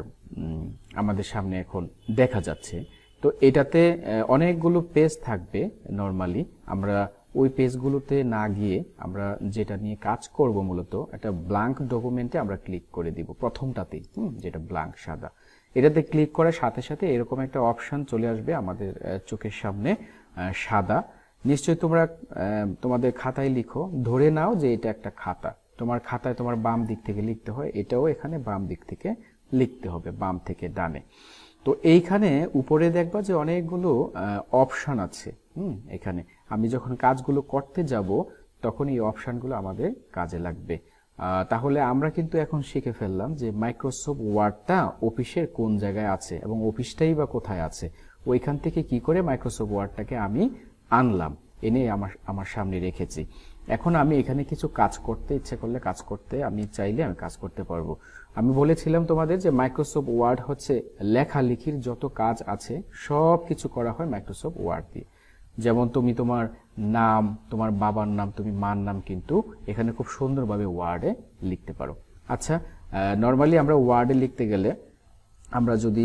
S3: আমাদের সামনে এখন দেখা যাচ্ছে। তো এটাতে অনেকগুলো পেজ থাকবে। নর্মালি আমরা ওই পেজগুলোতে না গিয়ে আমরা যেটা নিয়ে কাজ করব মূলত একটা ব্ল্যাঙ্ক ডকুমেন্টে আমরা ক্লিক করে দিব প্রথমটাতেই, হুম যেটা ব্ল্যাঙ্ক সাদা। এটাতে ক্লিক করার সাথে সাথে এরকম একটা অপশন চলে আসবে আমাদের চোখের সামনে সাদা। নিশ্চয়ই তোমরা তোমাদের খাতায় লিখো, ধরে নাও যে এটা একটা খাতা, তোমার খাতায় তোমার বাম দিক থেকে লিখতে হয়, এটাও এখানে বাম দিক থেকে লিখতে হবে, বাম থেকে ডানে। তো এইখানে উপরে দেখবা যে অনেকগুলো অপশন আছে। হুম এখানে আমি যখন কাজগুলো করতে যাব তখন এই অপশনগুলো আমাদের কাজে লাগবে। তাহলে আমরা কিন্তু এখন শিখে ফেললাম যে মাইক্রোসফট ওয়ার্ডটা অফিসের কোন জায়গায় আছে এবং অফিসটাই বা কোথায় আছে, ওইখান থেকে কি করে মাইক্রোসফট ওয়ার্ডটাকে আমি আনলাম, এনে আমার আমার সামনে রেখেছি। এখন আমি এখানে কিছু কাজ করতে ইচ্ছে করলে কাজ করতে আমি চাইলে আমি কাজ করতে পারবো। আমি বলেছিলাম তোমাদের যে মাইক্রোসফট ওয়ার্ড হচ্ছে লেখালেখির যত কাজ আছে সব কিছু করা হয় মাইক্রোসফট ওয়ার্ড দিয়ে। যেমন তুমি তোমার নাম, তোমার বাবার নাম, তুমি মার নাম কিন্তু এখানে খুব সুন্দরভাবে ওয়ার্ডে লিখতে পারো। আচ্ছা, নর্মালি আমরা ওয়ার্ডে লিখতে গেলে আমরা যদি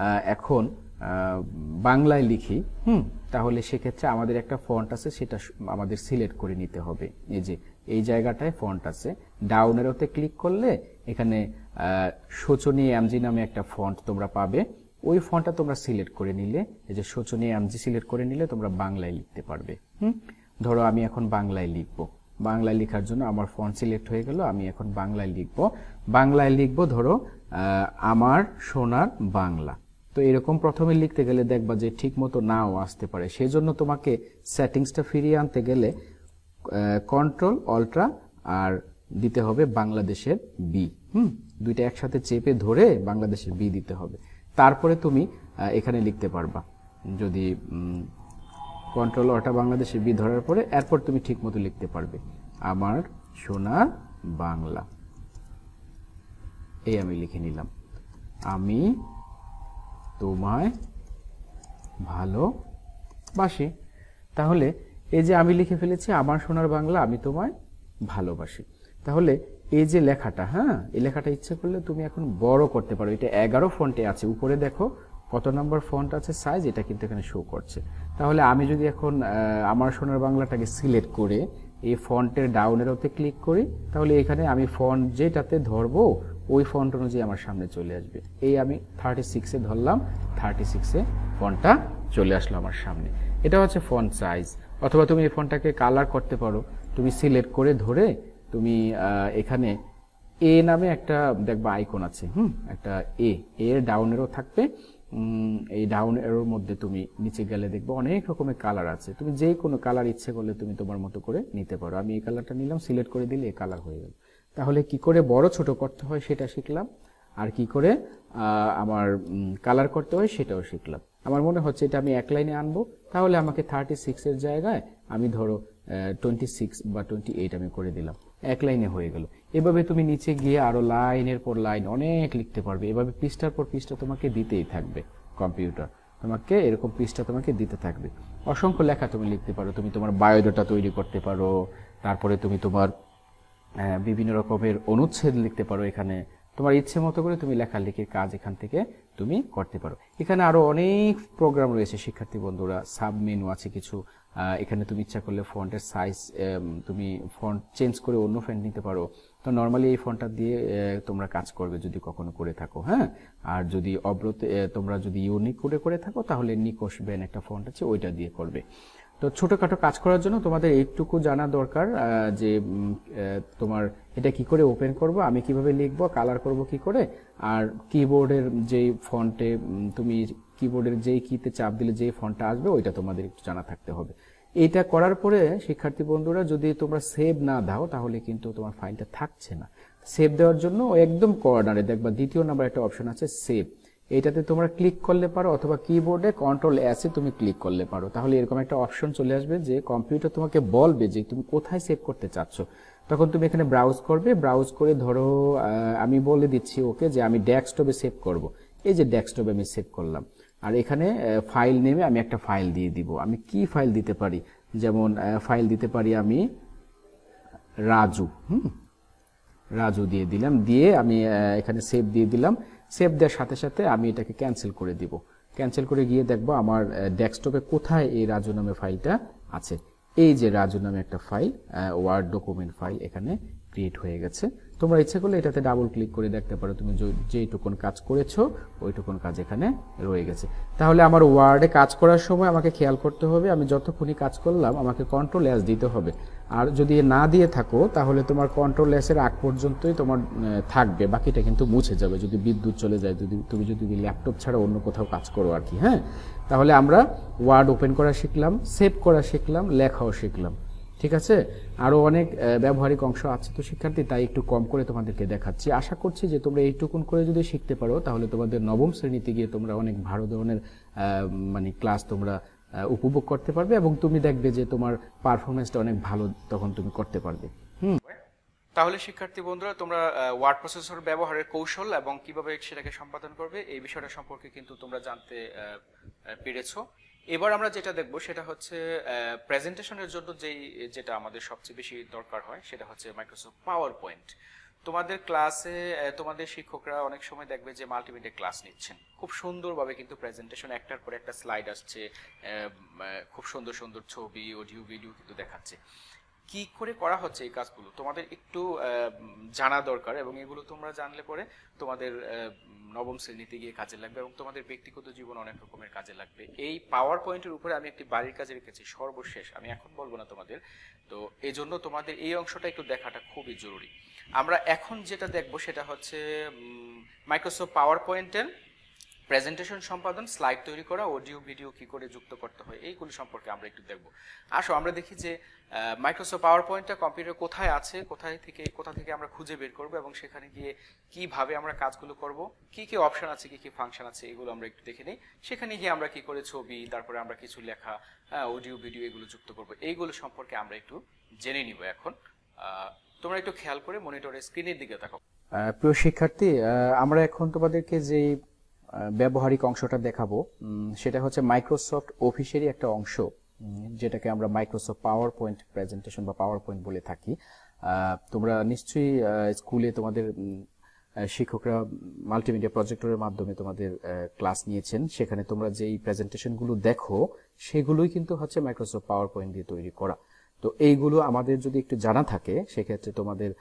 S3: এখন বাংলায় লিখি হুম তাহলে সেক্ষেত্রে আমাদের একটা ফন্ট আছে, সেটা আমাদের সিলেক্ট করে নিতে হবে। এই যে এই জায়গাটায় ফন্ট আছে, ডাউন এরোতে ক্লিক করলে এখানে শোচনী এমজি নামে একটা ফন্ট তোমরা পাবে, ওই ফন্টটা তোমরা সিলেক্ট করে নিলে, এই যে শোচনী এমজি সিলেক্ট করে নিলে তোমরা বাংলায় লিখতে পারবে। হুম ধরো আমি এখন বাংলায় লিখবো, বাংলায় লেখার জন্য আমার ফন্ট সিলেক্ট হয়ে গেল, আমি এখন বাংলায় লিখবো। বাংলায় লিখবো ধরো আমার সোনার বাংলা। তো এরকম প্রথমে লিখতে গেলে দেখবা যে ঠিক মতো নাও আসতে পারে, সেজন্য তোমাকে সেটিংসটা ফিরিয়ে আনতে গেলে কন্ট্রোল অল্ট্রা আর দিতে হবে বাংলাদেশের বি। হুম দুইটা একসাথে চেপে ধরে বাংলাদেশের বি দিতে হবে, তারপরে তুমি এখানে লিখতে পারবা। যদি কন্ট্রোল অল্ট্রা বাংলাদেশের বি ধরার পরে এরপর তুমি ঠিক মতো লিখতে পারবে আমার সোনার বাংলা। এই আমি লিখে নিলাম, আমি তোমায় ভালোবাসি। তাহলে এই যে আমি লিখে ফেলেছি আমার সোনার বাংলা, আমি তোমায় ভালোবাসি। তাহলে এই যে লেখাটা, হ্যাঁ এই লেখাটা ইচ্ছে করলে তুমি এখন বড় করতে পারো। এটা এগারো ফন্টে আছে, উপরে দেখো কত নম্বর ফন্ট আছে সাইজ, এটা কিন্তু এখানে শো করছে। তাহলে আমি যদি এখন আমার সোনার বাংলাটাকে সিলেক্ট করে এই ফন্টের ডাউন এরোতে ক্লিক করি, তাহলে এখানে আমি ফন্ট যেটাতে ধরবো ওই ফন্ট অনুযায়ী আমার সামনে চলে আসবে। এই আমি থার্টি সিক্সে ধরলাম, থার্টি সিক্সে ফন্টটা চলে আসলো আমার সামনে। এটা হচ্ছে ফন্ট সাইজ। অথবা তুমি এই ফন্টটাকে কালার করতে পারো, তুমি সিলেক্ট করে ধরে তুমি এখানে এ নামে একটা দেখবা আইকন আছে, হুম একটা এ এর ডাউন এরো থাকবে। এই ডাউন এরোর মধ্যে তুমি নিচে গেলে দেখবে অনেক রকমের কালার আছে, তুমি যে কোনো কালার ইচ্ছে করলে তুমি তোমার মতো করে নিতে পারো। আমি এই কালারটা নিলাম, সিলেক্ট করে দিলে এই কালার হয়ে গেল। তাহলে কি করে বড় ছোট করতে হয় সেটা শিখলাম, আর কি করে আমার কালার করতে হয় সেটাও শিখলাম। আমার মনে হচ্ছে এটা আমি এক লাইনে আনবো, তাহলে আমাকে থার্টি সিক্স এর জায়গায় আমি ধরো টোয়েন্টি সিক্স বা টোয়েন্টি এইট আমি করে দিলাম, এক লাইনে হয়ে গেল। এভাবে তুমি নিচে গিয়ে আরো লাইনের পর লাইন অনেক লিখতে পারবে। এভাবে পৃষ্ঠার পর পৃষ্ঠা তোমাকে দিতেই থাকবে, কম্পিউটার তোমাকে এরকম পৃষ্ঠা তোমাকে দিতে থাকবে। অসংখ্য লেখা তুমি লিখতে পারো, তুমি তোমার বায়োডাটা তৈরি করতে পারো, তারপরে তুমি তোমার বিভিন্ন রকমের অনুচ্ছেদ লিখতে পারো। এখানে তোমার ইচ্ছে মতো করে তুমি লেখালেখির কাজ এখান থেকে তুমি করতে পারো। এখানে আরো অনেক প্রোগ্রাম রয়েছে শিক্ষার্থী বন্ধুরা, সাব মেনু আছে কিছু। এখানে তুমি ইচ্ছা করলে ফন্টের সাইজ তুমি ফন্ট চেঞ্জ করে অন্য ফন্ট নিতে পারো। তো নর্মালি এই ফন্টটা দিয়ে তোমরা কাজ করবে যদি কখনো করে থাকো, হ্যাঁ। আর যদি অব্রত তোমরা যদি ইউনিক করে করে থাকো তাহলে নিকোশ ব্যান একটা ফন্ট আছে, ওইটা দিয়ে করবে। তো ছোটখাটো কাজ করার জন্য তোমাদের এইটুকু জানা দরকার যে তোমার এটা কি করে ওপেন করব, আমি কিভাবে লিখবো, কালার করব কি করে, আর কিবোর্ডের যেই ফন্টে তুমি কিবোর্ডের যেই কিতে চাপ দিলে যেই ফন্টটা আসবে ওইটা তোমাদের একটু জানা থাকতে হবে। এটা করার পরে শিক্ষার্থী বন্ধুরা যদি তোমরা সেভ না দাও তাহলে কিন্তু তোমার ফাইলটা থাকছে না। সেভ দেওয়ার জন্য একদম কর্নারে দেখবা দ্বিতীয় নাম্বার একটা অপশন আছে সেভ, এইটাতে তোমরা ক্লিক করলে পারো, অথবা কিবোর্ডে কন্ট্রোল এস এ তুমি ক্লিক করলে পারো। তাহলে এরকম একটা অপশন চলে আসবে যে কম্পিউটার তোমাকে বলবে যে তুমি কোথায় সেভ করতে চাচ্ছ। তখন তুমি এখানে ব্রাউজ করবে, ব্রাউজ করে ধরো আমি বলে দিচ্ছি ওকে যে আমি ডেস্কটপে সেভ করব। এই যে ডেস্কটপে আমি সেভ করলাম, আর এখানে ফাইল নেমে আমি একটা ফাইল দিয়ে দিব। আমি কি ফাইল দিতে পারি, যেমন ফাইল দিতে পারি আমি রাজু, হুম রাজু দিয়ে দিলাম, দিয়ে আমি এখানে সেভ দিয়ে দিলাম। সেভ দেওয়ার সাথে সাথে আমি এটাকে ক্যান্সেল করে দিব। ক্যান্সেল করে গিয়ে দেখবো আমার ডেস্কটপে কোথায় এই রাজু নামে ফাইলটা আছে। এই যে রাজু নামে একটা ফাইল, ওয়ার্ড ডকুমেন্ট ফাইল এখানে ক্রিয়েট হয়ে গেছে। তোমরা ইচ্ছা করলে এটাতে ডাবল ক্লিক করে দেখতে পারো তুমি যেইটুকুন কাজ করেছো ওইটুকুন কাজ এখানে রয়ে গেছে। তাহলে আমার ওয়ার্ডে কাজ করার সময় আমাকে খেয়াল করতে হবে আমি যতক্ষণই কাজ করলাম আমাকে কন্ট্রোল এস দিতে হবে। আর যদি না দিয়ে থাকো তাহলে তোমার কন্ট্রোল এস এর আগ পর্যন্তই তোমার থাকবে, বাকিটা কিন্তু মুছে যাবে যদি বিদ্যুৎ চলে যায়, যদি তুমি যদি ল্যাপটপ ছাড়া অন্য কোথাও কাজ করো আর কি, হ্যাঁ। তাহলে আমরা ওয়ার্ড ওপেন করা শিখলাম, সেভ করা শিখলাম, লেখাও শিখলাম, ঠিক আছে। আরো অনেক ব্যবহারিক অংশ আছে তো শিক্ষার্থী, তাই একটু কম করে তোমাদেরকে দেখাচ্ছি। আশা করছি যে তোমরা এইটুকুন করে যদি শিখতে পারো তাহলে তোমাদের নবম শ্রেণীতে গিয়ে তোমরা অনেক ভালো ধরনের মানে ক্লাস তোমরা উপভোগ করতে পারবে, এবং তুমি দেখবে যে তোমার পারফরমেন্সটা অনেক ভালো তখন তুমি করতে পারবে। হুম
S1: তাহলে শিক্ষার্থী বন্ধুরা তোমরা ওয়ার্ড প্রসেসর ব্যবহারের কৌশল এবং কিভাবে সেটাকে সম্পাদন করবে এই বিষয়টা সম্পর্কে কিন্তু তোমরা জানতে পেরেছো। এবার আমরা যেটা দেখব সেটা হচ্ছে প্রেজেন্টেশনের জন্য যেই যেটা আমাদের সবচেয়ে বেশি দরকার হয় সেটা হচ্ছে মাইক্রোসফট পাওয়ার পয়েন্ট। তোমাদের ক্লাসে তোমাদের শিক্ষকরা অনেক সময় দেখবে যে মাল্টিমিডিয়া ক্লাস নিচ্ছেন, খুব সুন্দরভাবে কিন্তু প্রেজেন্টেশন একটার পর একটা স্লাইড আসছে, খুব সুন্দর সুন্দর ছবি অডিও ভিডিও কিন্তু দেখাচ্ছে। কি করে করা হচ্ছে এই কাজগুলো তোমাদের একটু জানা দরকার, এবং এগুলো তোমরা জানলে পরে তোমাদের নবম শ্রেণীতে গিয়ে কাজে লাগবে এবং তোমাদের ব্যক্তিগত জীবন অনেক রকমের কাজে লাগবে। এই পাওয়ার পয়েন্টের উপরে আমি একটি বাড়ির কাজে রেখেছি সর্বশেষ, আমি এখন বলবো না তোমাদের, তো এই জন্য তোমাদের এই অংশটা একটু দেখাটা খুবই জরুরি। আমরা এখন যেটা দেখবো সেটা হচ্ছে মাইক্রোসফট পাওয়ার পয়েন্টের প্রেজেন্টেশন সম্পাদন, স্লাইড তৈরি করা, অডিও ভিডিও কি করে যুক্ত করতে হয় এইগুলো সম্পর্কে আমরা একটু দেখব। আসো আমরা দেখি যে মাইক্রোসফট পাওয়ার পয়েন্টটা কম্পিউটার কোথায় আছে, কোথায় থেকে কোথা থেকে আমরা খুঁজে বের করব এবং সেখানে গিয়ে কিভাবে আমরা কাজগুলো করব, কি কি অপশন আছে, কি কি ফাংশন আছে এগুলো আমরা একটু দেখে নিই। সেখানে গিয়ে আমরা কি করে ছবি, তারপরে আমরা কিছু লেখা, অডিও ভিডিও এগুলো যুক্ত করব, এইগুলো সম্পর্কে আমরা একটু জেনে নিব। এখন তোমরা একটু খেয়াল করে মনিটরের স্ক্রিনের দিকে তাকাও।
S3: প্রিয় শিক্ষার্থী, আমরা এখন তোমাদেরকে যে ব্যবহারিক অংশটা দেখাবো সেটা হচ্ছে মাইক্রোসফট অফিসেরই একটা অংশ, যেটাকে আমরা মাইক্রোসফট পাওয়ার পয়েন্ট প্রেজেন্টেশন বা পাওয়ার পয়েন্ট বলে থাকি। তোমরা নিশ্চয়ই স্কুলে তোমাদের শিক্ষকরা মাল্টিমিডিয়া প্রজেক্টরের মাধ্যমে তোমাদের ক্লাস নিয়েছেন, সেখানে তোমরা যেই প্রেজেন্টেশনগুলো দেখো সেগুলোই কিন্তু হচ্ছে মাইক্রোসফট পাওয়ার পয়েন্ট দিয়ে তৈরি করা। তো এইগুলো আমাদের যদি একটু জানা থাকে সেক্ষেত্রে তোমাদের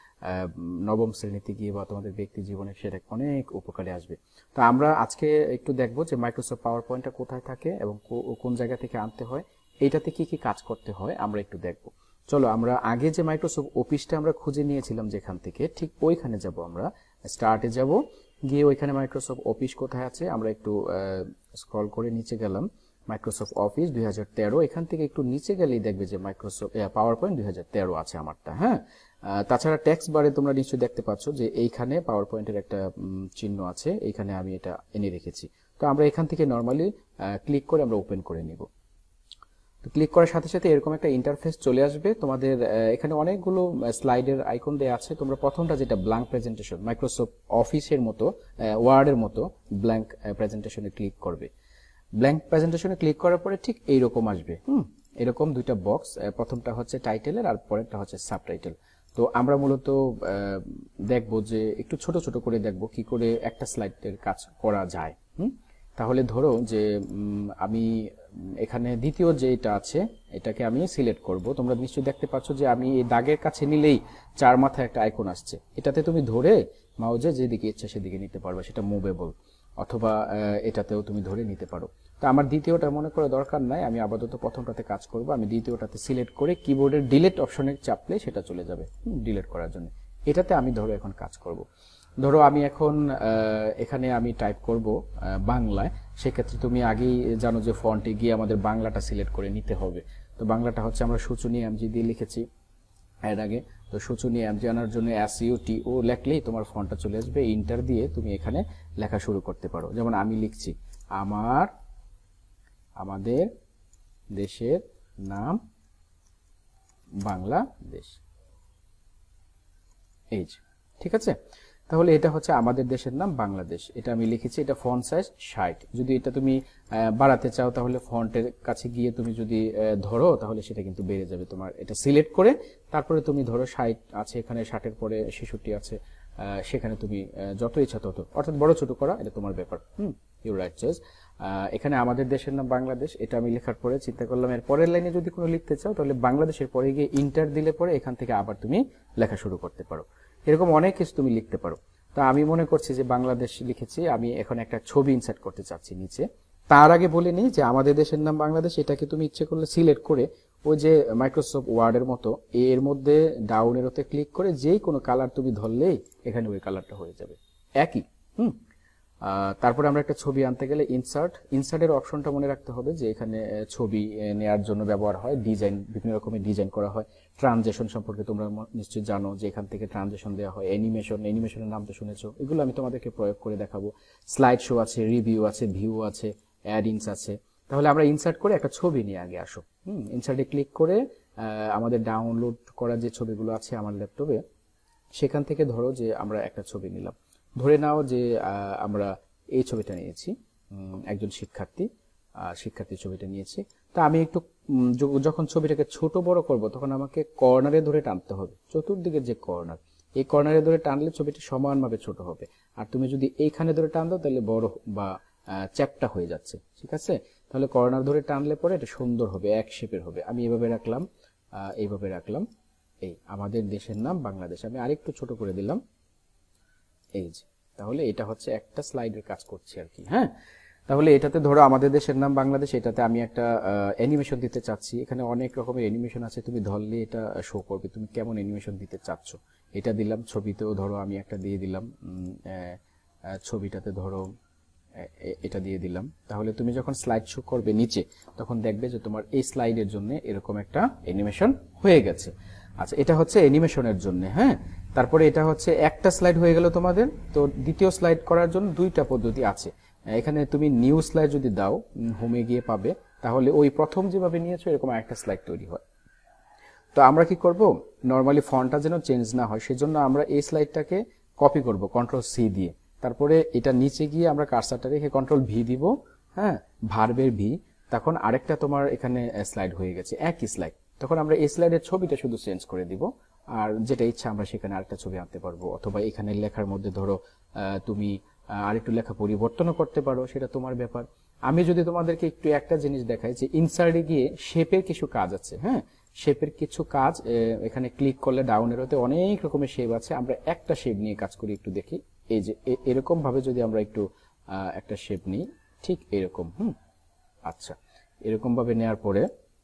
S3: নবম শ্রেণীতে গিয়ে বা তোমাদের ব্যক্তি জীবনে সেটা অনেক উপকারে আসবে। তো আমরা আজকে একটু দেখবো যে মাইক্রোসফট পাওয়ার পয়েন্টটা কোথায় থাকে এবং কোন জায়গা থেকে আনতে হয়, এইটাতে কি কি কাজ করতে হয় আমরা একটু দেখবো। চলো আমরা আগে যে মাইক্রোসফট অফিসটা আমরা খুঁজে নিয়েছিলাম যেখান থেকে, ঠিক ওইখানে যাব। আমরা স্টার্টে যাব, গিয়ে ওইখানে মাইক্রোসফট অফিস কোথায় আছে আমরা একটু স্ক্রল করে নিচে গেলাম। মাইক্রোসফট অফিস দুই হাজার তেরো, এখান থেকে একটু নিচে গেলেই দেখবে যে মাইক্রোসফট পাওয়ার পয়েন্ট দুই হাজার তেরো আছে আমারটা, হ্যাঁ। তাছাড়া টেক্সট বারে তোমরা নিশ্চয়ই দেখতে পাচ্ছ যে এইখানে পাওয়ার পয়েন্টের একটা চিহ্ন আছে, এইখানে আমি এটা এনে রেখেছি। তো আমরা এখান থেকে নর্মালি ক্লিক করে আমরা ওপেন করে নিব। তো ক্লিক করার সাথে সাথে এরকম একটা ইন্টারফেস চলে আসবে তোমাদের। এখানে অনেকগুলো স্লাইডের আইকন দেওয়া আছে। তোমরা প্রথমটা যেটা ব্ল্যাঙ্ক প্রেজেন্টেশন, মাইক্রোসফট অফিসের মতো, ওয়ার্ডের মতো ব্ল্যাঙ্ক প্রেজেন্টেশনে ক্লিক করবে। ব্ল্যাঙ্ক প্রেজেন্টেশনে ক্লিক করার পরে ঠিক এইরকম আসবে। হুম এরকম দুইটা বক্স, প্রথমটা হচ্ছে টাইটেলের আর পরেরটা হচ্ছে সাবটাইটেল। তো আমরা মূলত দেখব যে একটু ছোট ছোট করে দেখব কি করে একটা স্লাইডের কাজ করা যায়। হুম তাহলে ধরো যে আমি এখানে দ্বিতীয় যেটা আছে এটাকে আমি সিলেক্ট করব। তোমরা নিশ্চয়ই দেখতে পাচ্ছ যে আমি এই দাগের কাছে নিলেই চার মাথায় একটা আইকন আসছে। এটাতে তুমি ধরে মাউজে যেদিকে ইচ্ছা সেদিকে নিতে পারবে, সেটা মুভেবল, অথবা এটাতেও তুমি ধরে নিতে পারো। তো আমার দ্বিতীয়টা মনে করা দরকার নাই, আমি আপাতত প্রথমটাতে কাজ করব। আমি দ্বিতীয়টাতে সিলেক্ট করে কিবোর্ডের ডিলিট অপশনে চাপলে সেটা চলে যাবে ডিলিট করার জন্য। এটাতে আমি ধরো এখন কাজ করব। ধরো আমি এখন এখানে আমি টাইপ করব বাংলায়, সেক্ষেত্রে তুমি আগেই জানো যে ফন্টে গিয়ে আমাদের বাংলাটা সিলেক্ট করে নিতে হবে। তো বাংলাটা হচ্ছে আমরা সূচনী এমজি দিয়ে লিখেছি এর আগে। তো সূচনী এমজি আনার জন্য এস ইউ টি ও লেখলেই তোমার ফন্টটা চলে আসবে। ইন্টার দিয়ে তুমি এখানে লেখা শুরু করতে পারো। যেমন আমি লিখছি আমার আমাদের দেশের নাম বাংলাদেশ, এই যে ঠিক আছে। তাহলে এটা হচ্ছে আমাদের দেশের নাম বাংলাদেশ, এটা আমি লিখেছি। এটা ফন্ট সাইজ ষাট। যদি এটা তুমি বাড়াতে চাও তাহলে ফন্টের কাছে গিয়ে তুমি যদি ধরো তাহলে সেটা কিন্তু বেড়ে যাবে তোমার। এটা সিলেক্ট করে তারপরে তুমি ধরো ষাট আছে, এখানে ষাটের পরে ছেষট্টি আছে, সেখানে তুমি যত ইচ্ছা তত, অর্থাৎ বড় ছোট করা এটা তোমার ব্যাপার। Hmm you right choice. এখানে আমাদের দেশের নাম বাংলাদেশ, এটা আমি লেখার পরে চিন্তা করলাম এর পরের লাইনে যদি কোনো লিখতে চাও তাহলে বাংলাদেশের পরে গিয়ে ইন্টার দিলে পরে এখান থেকে আবার তুমি লেখা শুরু করতে পারো। এরকম অনেক কিছু তুমি লিখতে পারো। তো আমি মনে করছি যে বাংলাদেশ লিখেছি, আমি এখন একটা ছবি ইনসার্ট করতে চাচ্ছি নিচে। তার আগে বলে নিই যে আমাদের দেশের নাম বাংলাদেশ, এটাকে তুমি ইচ্ছে করলে সিলেক্ট করে ওই যে মাইক্রোসফট ওয়ার্ডের মতো এর মধ্যে ডাউন এরোতে ক্লিক করে যেই কোনো কালার তুমি ধরলেই এখানে ওই কালারটা হয়ে যাবে একই। হুম তারপরে আমরা একটা ছবি আনতে গেলে ইনসার্ট, ইনসার্টের অপশনটা মনে রাখতে হবে যে এখানে ছবি নেওয়ার জন্য ব্যবহার হয়। ডিজাইন, বিভিন্ন রকমের ডিজাইন করা হয়। ট্রানজেকশন সম্পর্কে তোমরা নিশ্চয়ই জানো যে এখান থেকে ট্রানজেকশন দেওয়া হয়। অ্যানিমেশন, অ্যানিমেশনের নাম তো শুনেছো, এগুলো আমি তোমাদেরকে প্রয়োগ করে দেখাবো। স্লাইড শো আছে, রিভিউ আছে, ভিউ আছে, অ্যাডিংস আছে। তাহলে আমরা ইনসার্ট করে একটা ছবি নিয়ে আগে আসো। হুম ইনসার্টে ক্লিক করে আমাদের ডাউনলোড করা যে ছবিগুলো আছে আমার ল্যাপটপে, সেখান থেকে ধরো যে আমরা একটা ছবি নিলাম। ধরে নাও যে আমরা এই ছবিটা নিয়েছি, একজন শিক্ষার্থী শিক্ষার্থীর ছবিটা নিয়েছি। তা আমি একটু যখন ছবিটাকে ছোট বড় করব তখন আমাকে কর্নারে ধরে টানতে হবে, চতুর্দিকের যে কর্নার, এই কর্নারে ধরে টানলে ছবিটি সমানভাবে ছোট হবে। আর তুমি যদি এইখানে ধরে টান দাও তাহলে বড় বা চ্যাপটা হয়ে যাচ্ছে। ঠিক আছে, তাহলে কর্নার ধরে টানলে পরে এটা সুন্দর হবে, এক শেপের হবে। আমি এভাবে রাখলাম, এইভাবে রাখলাম। এই আমাদের দেশের নাম বাংলাদেশ, আমি আরেকটু ছোট করে দিলাম, এই যে। তাহলে এটা হচ্ছে একটা স্লাইডের কাজ করছে আর কি। হ্যাঁ, তাহলে এটাতে ধরো আমাদের দেশের নাম বাংলাদেশ, এটাতে আমি একটা অ্যানিমেশন দিতে চাচ্ছি। এখানে অনেক রকমের অ্যানিমেশন আছে, তুমি ধরলে এটা শো করবে তুমি কেমন অ্যানিমেশন দিতে চাচ্ছ। এটা দিলাম, ছবিতেও ধরো আমি একটা দিয়ে দিলাম, ছবিটাতে ধরো এটা দিয়ে দিলাম। তাহলে তুমি যখন স্লাইড শো করবে নিচে তখন দেখবে যে তোমার এই স্লাইডের জন্য এরকম একটা অ্যানিমেশন হয়ে গেছে। আচ্ছা, এটা হচ্ছে অ্যানিমেশনের জন্য। হ্যাঁ, তারপরে এটা হচ্ছে একটা স্লাইড হয়ে গেল তোমাদের। তো দ্বিতীয় স্লাইড করার জন্য দুইটা পদ্ধতি আছে। এখানে তুমি নিউ স্লাইড যদি দাও, হোমে গিয়ে পাবে, তাহলে ওই প্রথম যেভাবে নিয়েছো এরকম একটা স্লাইড তৈরি হয়। তো আমরা কি করব, নরমালি ফন্টটা যেন চেঞ্জ না হয় সেজন্য আমরা এই স্লাইডটাকে কপি করব কন্ট্রোল সি দিয়ে। তারপরে এটা নিচে গিয়ে আমরা কার্সারটা রেখে কন্ট্রোল ভি দিব। হ্যাঁ, ভার্বের ভি, তখন আরেকটা তোমার এখানে স্লাইড হয়ে গেছে, একই স্লাইড। তখন আমরা এই স্লাইডের ছবিটা শুধু চেঞ্জ করে দিব, আর যেটা ইচ্ছা আমরা সেখানে আরেকটা ছবি আনতে পারবো। অথবা এখানে লেখার মধ্যে ধরো তুমি আরেকটু লেখা পরিবর্তনও করতে পারো, সেটা তোমার ব্যাপার। আমি যদি তোমাদেরকে একটু একটা জিনিস দেখাই যে ইনসার্টে গিয়ে শেপের কিছু কাজ আছে। হ্যাঁ, শেপের কিছু কাজ এখানে ক্লিক করলে ডাউন এরোতে অনেক রকমের শেপ আছে। আমরা একটা শেপ নিয়ে কাজ করি, একটু দেখি। এই যে এরকম ভাবে যদি আমরা একটু একটা শেপ নিই, ঠিক এরকম। হুম, আচ্ছা, এরকম ভাবে নেওয়ার পরে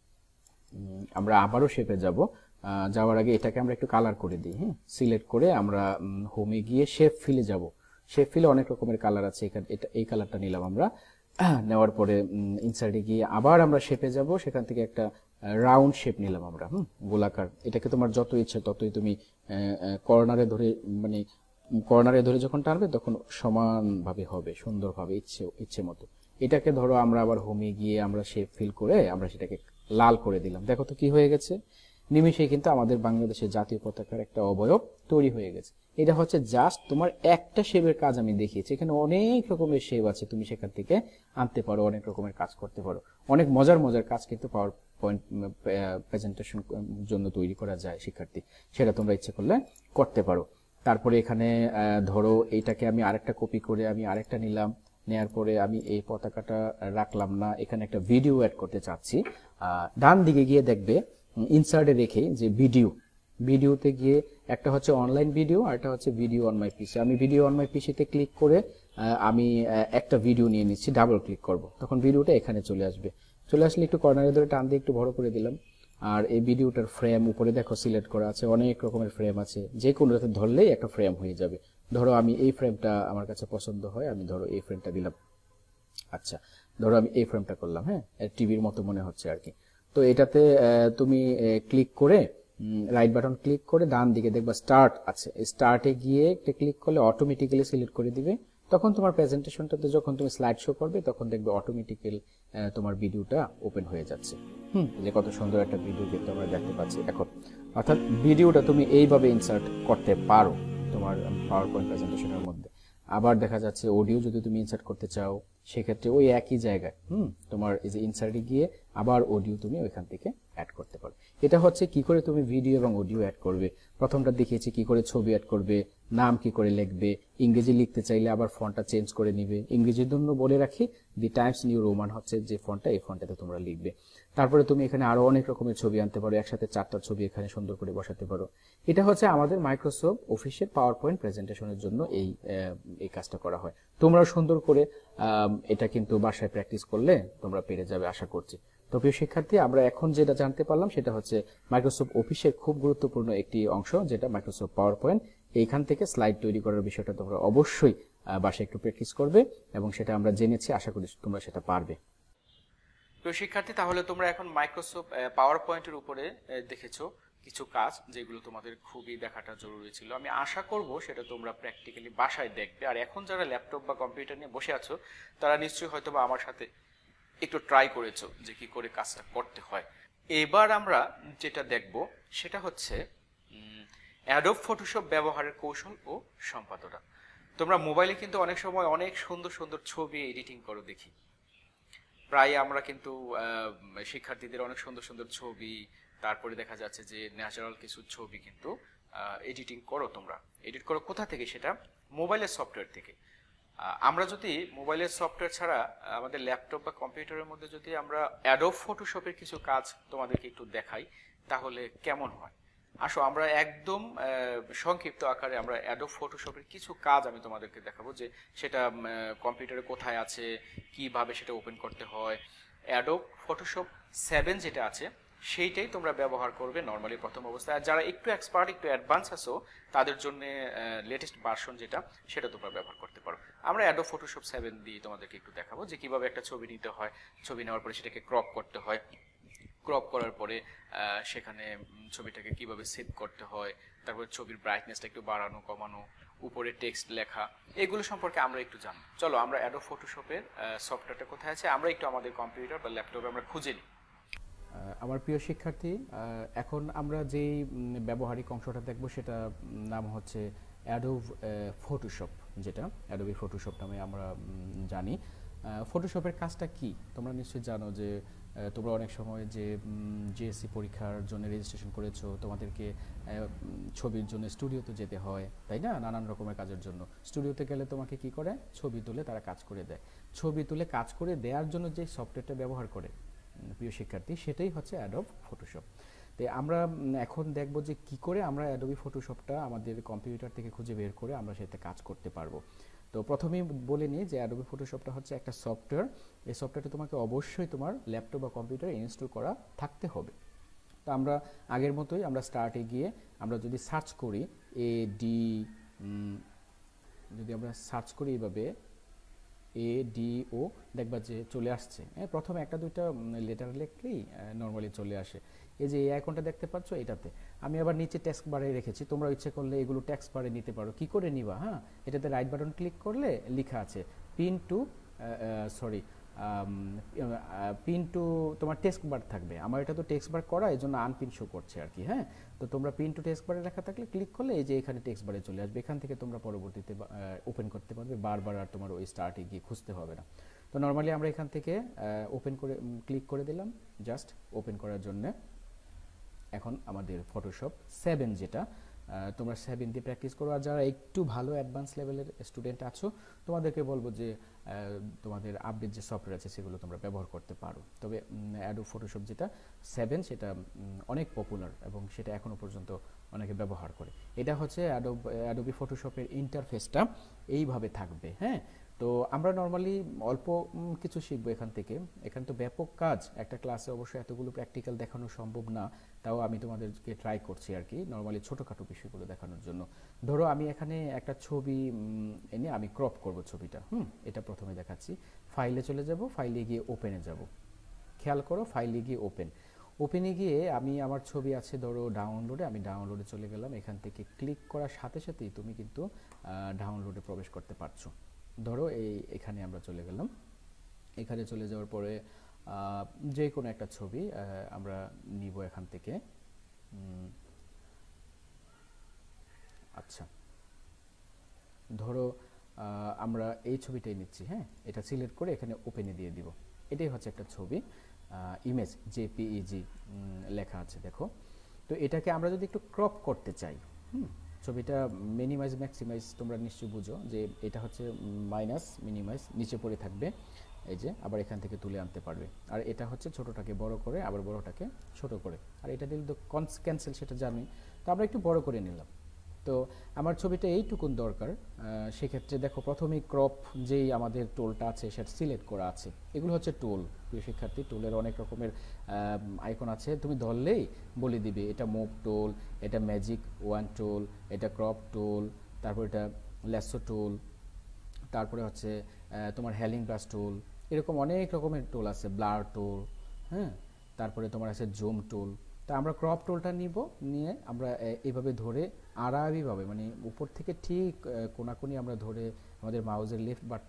S3: আমরা আবারও শেপে যাব। যাওয়ার আগে এটাকে আমরা একটু কালার করে দিই। হ্যাঁ, সিলেক্ট করে আমরা হোমে গিয়ে শেপ ফিলে যাব। শেপ ফিলে অনেক রকমের কালার আছে, এখানে এটা এই কালারটা নিলাম আমরা। নেওয়ার পরে ইনসার্টে গিয়ে আবার আমরা শেপে যাব, সেখান থেকে একটা রাউন্ড শেপ নিলাম আমরা। হুম, গোলাকার। এটাকে তোমার যত ইচ্ছে ততই তুমি কর্নারে ধরে, মানে কর্নারে ধরে যখন টানবে তখন সমানভাবে হবে, সুন্দরভাবে, ইচ্ছে ইচ্ছে মতো। এটাকে ধরো আমরা আবার হোমে গিয়ে আমরা শেপ ফিল করে আমরা সেটাকে লাল করে দিলাম, দেখো তো কি হয়ে গেছে, নিমেষেই কিন্তু আমাদের বাংলাদেশের জাতীয় পতাকার একটা অবয়ব তৈরি হয়ে গেছে। এটা হচ্ছে জাস্ট তোমার একটা শেপের কাজ আমি দেখিয়েছি, এখানে অনেক রকমের শেপ আছে, তুমি সেখান থেকে আনতে পারো, অনেক রকমের কাজ করতে পারো, অনেক মজার মজার কাজ কিন্তু পাওয়ার পয়েন্ট প্রেজেন্টেশন জন্য তৈরি করা যায় শিক্ষার্থী, সেটা তোমরা ইচ্ছে করলে করতে পারো। তারপরে এখানে ধরো এইটাকে আমি আরেকটা কপি করে আমি আরেকটা নিলাম, নেয়ার পরে আমি এই পতাকাটা রাখলাম না, এখানে একটা ভিডিও অ্যাড করতে চাচ্ছি, ডান দিকে গিয়ে দেখবে ইনসার্টে রেখে যে ভিডিও, ভিডিওতে গিয়ে একটা হচ্ছে অনলাইন ভিডিও আর একটা হচ্ছে ভিডিও অন মাই পিসি, আমি ভিডিও অন মাই পিসিতে ক্লিক করে আমি একটা ভিডিও নিয়ে নিচ্ছি, ডাবল ক্লিক করব, তখন ভিডিওটা এখানে চলে আসবে, চলে আসলে একটু কর্নারে ধরে টান দিয়ে একটু বড় করে দিলাম। আর এই ভিডিওটার ফ্রেম উপরে দেখো সিলেক্ট করা আছে, অনেক রকমের ফ্রেম আছে, যে কোনোটাতে ধরলেই একটা ফ্রেম হয়ে যাবে। ধরো আমি এই ফ্রেমটা আমার কাছে পছন্দ হয়, আমি ধরো এই ফ্রেমটা দিলাম, আচ্ছা ধরো আমি এই ফ্রেমটা করলাম, হ্যাঁ টিভির মতো মনে হচ্ছে আর কি। তো এটাতে তুমি ক্লিক করে রাইট বাটন ক্লিক করে ডান দিকে দেখবা স্টার্ট আছে, স্টার্টে গিয়ে একটা ক্লিক করলে অটোমেটিক্যালি সিলেক্ট করে দিবে, তখন তোমার প্রেজেন্টেশনটাতে যখন তুমি স্লাইড শো করবে তখন দেখবে অটোমেটিক্যালি তোমার ভিডিওটা ওপেন হয়ে যাচ্ছে। হুম, যে কত সুন্দর একটা ভিডিও কিন্তু আমরা দেখতে পাচ্ছি এখন। অর্থাৎ ভিডিওটা তুমি এইভাবে ইনসার্ট করতে পারো তোমার পাওয়ার পয়েন্ট প্রেজেন্টেশনের মধ্যে। আবার দেখা যাচ্ছে অডিও যদি তুমি ইনসার্ট করতে চাও সেক্ষেত্রে ওই একই জায়গায় হুম তোমার এই যে ইনসার্টে গিয়ে আবার অডিও তুমি ওইখান থেকে অ্যাড করতে পারো। এটা হচ্ছে কি করে তুমি ভিডিও এবং অডিও অ্যাড করবে। প্রথমটা দেখিয়েছি কি করে ছবি অ্যাড করবে, নাম কি করে লিখবে, ইংরেজি লিখতে চাইলে আবার ফন্টটা চেঞ্জ করে নিবে। ইংরেজির জন্য বলে রাখি দি টাইমস নিউ রোমান হচ্ছে যে ফন্টটা, এই ফন্টটাতে তোমরা লিখবে। তারপরে তুমি এখানে আরো অনেক রকমের ছবি আনতে পারো, একসাথে চারটা ছবি এখানে সুন্দর করে বসাতে পারো। এটা হচ্ছে আমাদের মাইক্রোসফট অফিসের পাওয়ার পয়েন্ট প্রেজেন্টেশনের জন্য এই এই কাজটা করা হয়। তোমরা সুন্দর করে এটা কিন্তু বাসায় প্র্যাকটিস করলে তোমরা পেরে যাবে আশা করছি। তো প্রিয় শিক্ষার্থী, আমরা এখন যেটা জানতে পারলাম সেটা হচ্ছে মাইক্রোসফট অফিসের খুব গুরুত্বপূর্ণ একটি অংশ যেটা মাইক্রোসফট পাওয়ার পয়েন্ট। এইখান থেকে স্লাইড তৈরি করার বিষয়টা তোমরা অবশ্যই বাসায় একটু প্র্যাকটিস করবে এবং সেটা আমরা জেনেছি, আশা করি তোমরা সেটা পারবে।
S1: প্রিয় শিক্ষার্থী, তাহলে তোমরা এখন মাইক্রোসফট পাওয়ার পয়েন্টের উপরে দেখেছো কিছু কাজ যেগুলো তোমাদের খুবই দেখাটা জরুরি ছিল। আমি আশা করব সেটা তোমরা প্র্যাকটিক্যালি বাসায় দেখবে। আর এখন যারা ল্যাপটপ বা কম্পিউটার নিয়ে বসে আছো তারা নিশ্চয়ই হয়তো বা আমার সাথে একটু ট্রাই করেছো যে কি করে কাজটা করতে হয়। এবার আমরা যেটা দেখব সেটা হচ্ছে অ্যাডোব ফটোশপ ব্যবহারের কৌশল ও সম্পাদনা। তোমরা মোবাইলে কিন্তু অনেক সময় অনেক সুন্দর সুন্দর ছবি এডিটিং করো দেখি, প্রায় আমরা কিন্তু শিক্ষার্থীদের অনেক সুন্দর সুন্দর ছবি, তারপরে দেখা যাচ্ছে যে ন্যাচারাল কিছু ছবি কিন্তু এডিটিং করো। তোমরা এডিট করো কোথা থেকে? সেটা মোবাইলের সফটওয়্যার থেকে। আমরা যদি মোবাইলের সফটওয়্যার ছাড়া আমাদের ল্যাপটপ বা কম্পিউটারের মধ্যে যদি আমরা অ্যাডোব ফটোশপের কিছু কাজ তোমাদেরকে একটু দেখাই তাহলে কেমন হয়? আসো আমরা একদম সংক্ষিপ্ত আকারে আমরা অ্যাডোব ফটোশপের কিছু কাজ আমি তোমাদেরকে দেখাবো যে সেটা কম্পিউটারে কোথায় আছে, কিভাবে সেটা ওপেন করতে হয়। অ্যাডোব ফটোশপ সেভেন যেটা আছে সেইটাই তোমরা ব্যবহার করবে নর্মালি প্রথম অবস্থায়। আর যারা একটু এক্সপার্ট, একটু অ্যাডভান্স আছো তাদের জন্য লেটেস্ট ভার্সন যেটা সেটা তোমরা ব্যবহার করতে পারো। আমরা অ্যাডোব ফটোশপ সেভেন দিয়ে তোমাদেরকে একটু দেখাবো যে কিভাবে একটা ছবি নিতে হয়, ছবি নেওয়ার পরে সেটাকে ক্রপ করতে হয়, ক্রপ করার পরে সেখানে ছবিটাকে কিভাবে সেভ করতে হয়, তারপরে ছবির ব্রাইটনেসটা একটু বাড়ানো কমানো, উপরে টেক্সট লেখা, এগুলো সম্পর্কে আমরা একটু জানি। চলো আমরা অ্যাডোব ফটোশপের সফটওয়্যারটা কোথায় আছে আমরা একটু আমাদের কম্পিউটার বা ল্যাপটপে আমরা খুঁজে নিই।
S3: আমার প্রিয় শিক্ষার্থী, এখন আমরা যেই ব্যবহারিক অংশটা দেখব সেটা নাম হচ্ছে অ্যাডোব ফটোশপ, যেটা অ্যাডোবি ফটোশপ নামে আমরা জানি। ফটোশপের কাজটা কি তোমরা নিশ্চয়ই জানো যে তোমরা অনেক সময় যে জিএসসি পরীক্ষার জন্য রেজিস্ট্রেশন করেছো, তোমাদেরকে ছবির জন্য স্টুডিওতে যেতে হয়, তাই না? নানান রকমের কাজের জন্য স্টুডিওতে গেলে তোমাকে কি করে, ছবি তুলে তারা কাজ করে দেয়। ছবি তুলে কাজ করে দেওয়ার জন্য যে সফটওয়্যারটা ব্যবহার করে প্রিয় শিক্ষার্থী সেটাই হচ্ছে অ্যাডোব ফটোশপ। তো আমরা এখন দেখব যে কি করে আমরা অ্যাডোবি ফটোশপটা আমাদের কম্পিউটার থেকে খুঁজে বের করে আমরা সেটা কাজ করতে পারবো। তো প্রথমেই বলে নিই যে অ্যাডোবি ফটোশপটা হচ্ছে একটা সফটওয়্যার। এই সফটওয়্যারটা তোমাকে অবশ্যই তোমার ল্যাপটপ বা কম্পিউটারে ইনস্টল করা থাকতে হবে। তো আমরা আগের মতোই আমরা স্টার্টে গিয়ে আমরা যদি সার্চ করি এ ডি, যদি আমরা সার্চ করি এইভাবে এ ডি ও, দেখবা যে চলে আসছে। হ্যাঁ, প্রথমে একটা দুইটা লেটার লিখলেই নর্মালি চলে আসে। এই যে এই আইকনটা দেখতে পাচ্ছ, এটাতে আমি আবার নিচে টেক্সট বারে রেখেছি, তোমরা ইচ্ছে করলে এগুলো টেক্সট বারে নিতে পারো। কি করে নিবা? হ্যাঁ, এটাতে রাইট বাটন ক্লিক করলে লেখা আছে pin to sorry pin to তোমার টেক্সট বার থাকবে, আমার এটা তো টেক্সট বার করা, এই জন্য আনপিন শো করছে আর কি। হ্যাঁ, তো তোমরা পিন টু টেক্সট বারে রাখা থাকলে ক্লিক করলে এই যে এখানে টেক্সট বারে চলে আসবে, এখান থেকে তোমরা পরবর্তীতে ওপেন করতে পারবে, বারবার আর তোমার ওই স্টার্টে গিয়ে খুঁজতে হবে না। তো নর্মালি আমরা এখান থেকে ওপেন করে ক্লিক করে দিলাম জাস্ট ওপেন করার জন্য। এখন আমাদের ফটোশপ সেভেন, যেটা তোমরা সেভেন দিয়ে প্র্যাকটিস করো, আর যারা একটু ভালো অ্যাডভান্স লেভেলের স্টুডেন্ট আছো তোমাদেরকে বলবো যে তোমাদের আপডেট যে সফটওয়্যার আছে সেগুলো তোমরা ব্যবহার করতে পারো। তবে অ্যাডোব ফটোশপ যেটা সেভেন সেটা অনেক পপুলার এবং সেটা এখনো পর্যন্ত অনেকে ব্যবহার করে। এটা হচ্ছে অ্যাডোব অ্যাডোবি ফটোশপের ইন্টারফেসটা এইভাবে থাকবে। হ্যাঁ, তো আমরা নর্মালি অল্প কিছু শিখবো এখান থেকে, এখানে তো ব্যাপক কাজ, একটা ক্লাসে অবশ্যই এতগুলো প্র্যাকটিক্যাল দেখানো সম্ভব না, তাও আমি তোমাদেরকে ট্রাই করছি আর কি নর্মালি ছোটোখাটো বিষয়গুলো দেখানোর জন্য। ধরো আমি এখানে একটা ছবি এনে আমি ক্রপ করব ছবিটা, হুম এটা প্রথমে দেখাচ্ছি। ফাইলে চলে যাব, ফাইলে গিয়ে ওপেনে যাব, খেয়াল করো ফাইলে গিয়ে ওপেন, ওপেনে গিয়ে আমি আমার ছবি আছে ধরো ডাউনলোডে, আমি ডাউনলোডে চলে গেলাম, এখান থেকে ক্লিক করার সাথে সাথেই তুমি কিন্তু ডাউনলোডে প্রবেশ করতে পারছো। ধরো এই এখানে আমরা চলে গেলাম, এখানে চলে যাওয়ার পরে যে কোনো একটা ছবি আমরা নিব এখান থেকে। আচ্ছা, ধরো আমরা এই ছবিটাই নিচ্ছি। হ্যাঁ, এটা সিলেক্ট করে এখানে ওপেনে দিয়ে দিব। এটাই হচ্ছে একটা ছবি, ইমেজ জেপিইজি লেখা আছে দেখো। তো এটাকে আমরা যদি একটু ক্রপ করতে চাই, হুম ছবিটা মিনিমাইজ ম্যাক্সিমাইজ তোমরা নিশ্চয়ই বুঝো যে এটা হচ্ছে মাইনাস মিনিমাইজ, নিচে পড়ে থাকবে এই যে, আবার এখান থেকে তুলে আনতে পারবে। আর এটা হচ্ছে ছোটোটাকে বড় করে আবার বড়টাকে ছোট করে, আর এটা দিলে তো ক্যান্সেল সেটা জানি, তো আমরা একটু বড় করে নিলাম। তো আমার ছবিটা এইটুকুন দরকার, সেক্ষেত্রে দেখো প্রথমেই ক্রপ যেই আমাদের টুলটা আছে সেটা সিলেক্ট করা আছে। এগুলো হচ্ছে টুল, প্রিয় শিক্ষার্থী, টুলের অনেক রকমের আইকন আছে, তুমি ধরলেই বলে দিবে এটা মুভ টুল, এটা ম্যাজিক ওয়ান টুল, এটা ক্রপ টুল, তারপর এটা ল্যাসো টুল, তারপরে হচ্ছে তোমার হ্যালিং ব্রাশ টুল, এরকম অনেক রকমের টুল আছে, ব্লার টুল, হ্যাঁ তারপরে তোমার আছে জুম টুল। তা আমরা ক্রপ টুলটা নিব, নিয়ে আমরা এইভাবে ধরে আড়াআড়িভাবে মানে উপর থেকে ঠিক কোনাকুনি আমরা ধরে আমাদের মাউসের লেফট বাট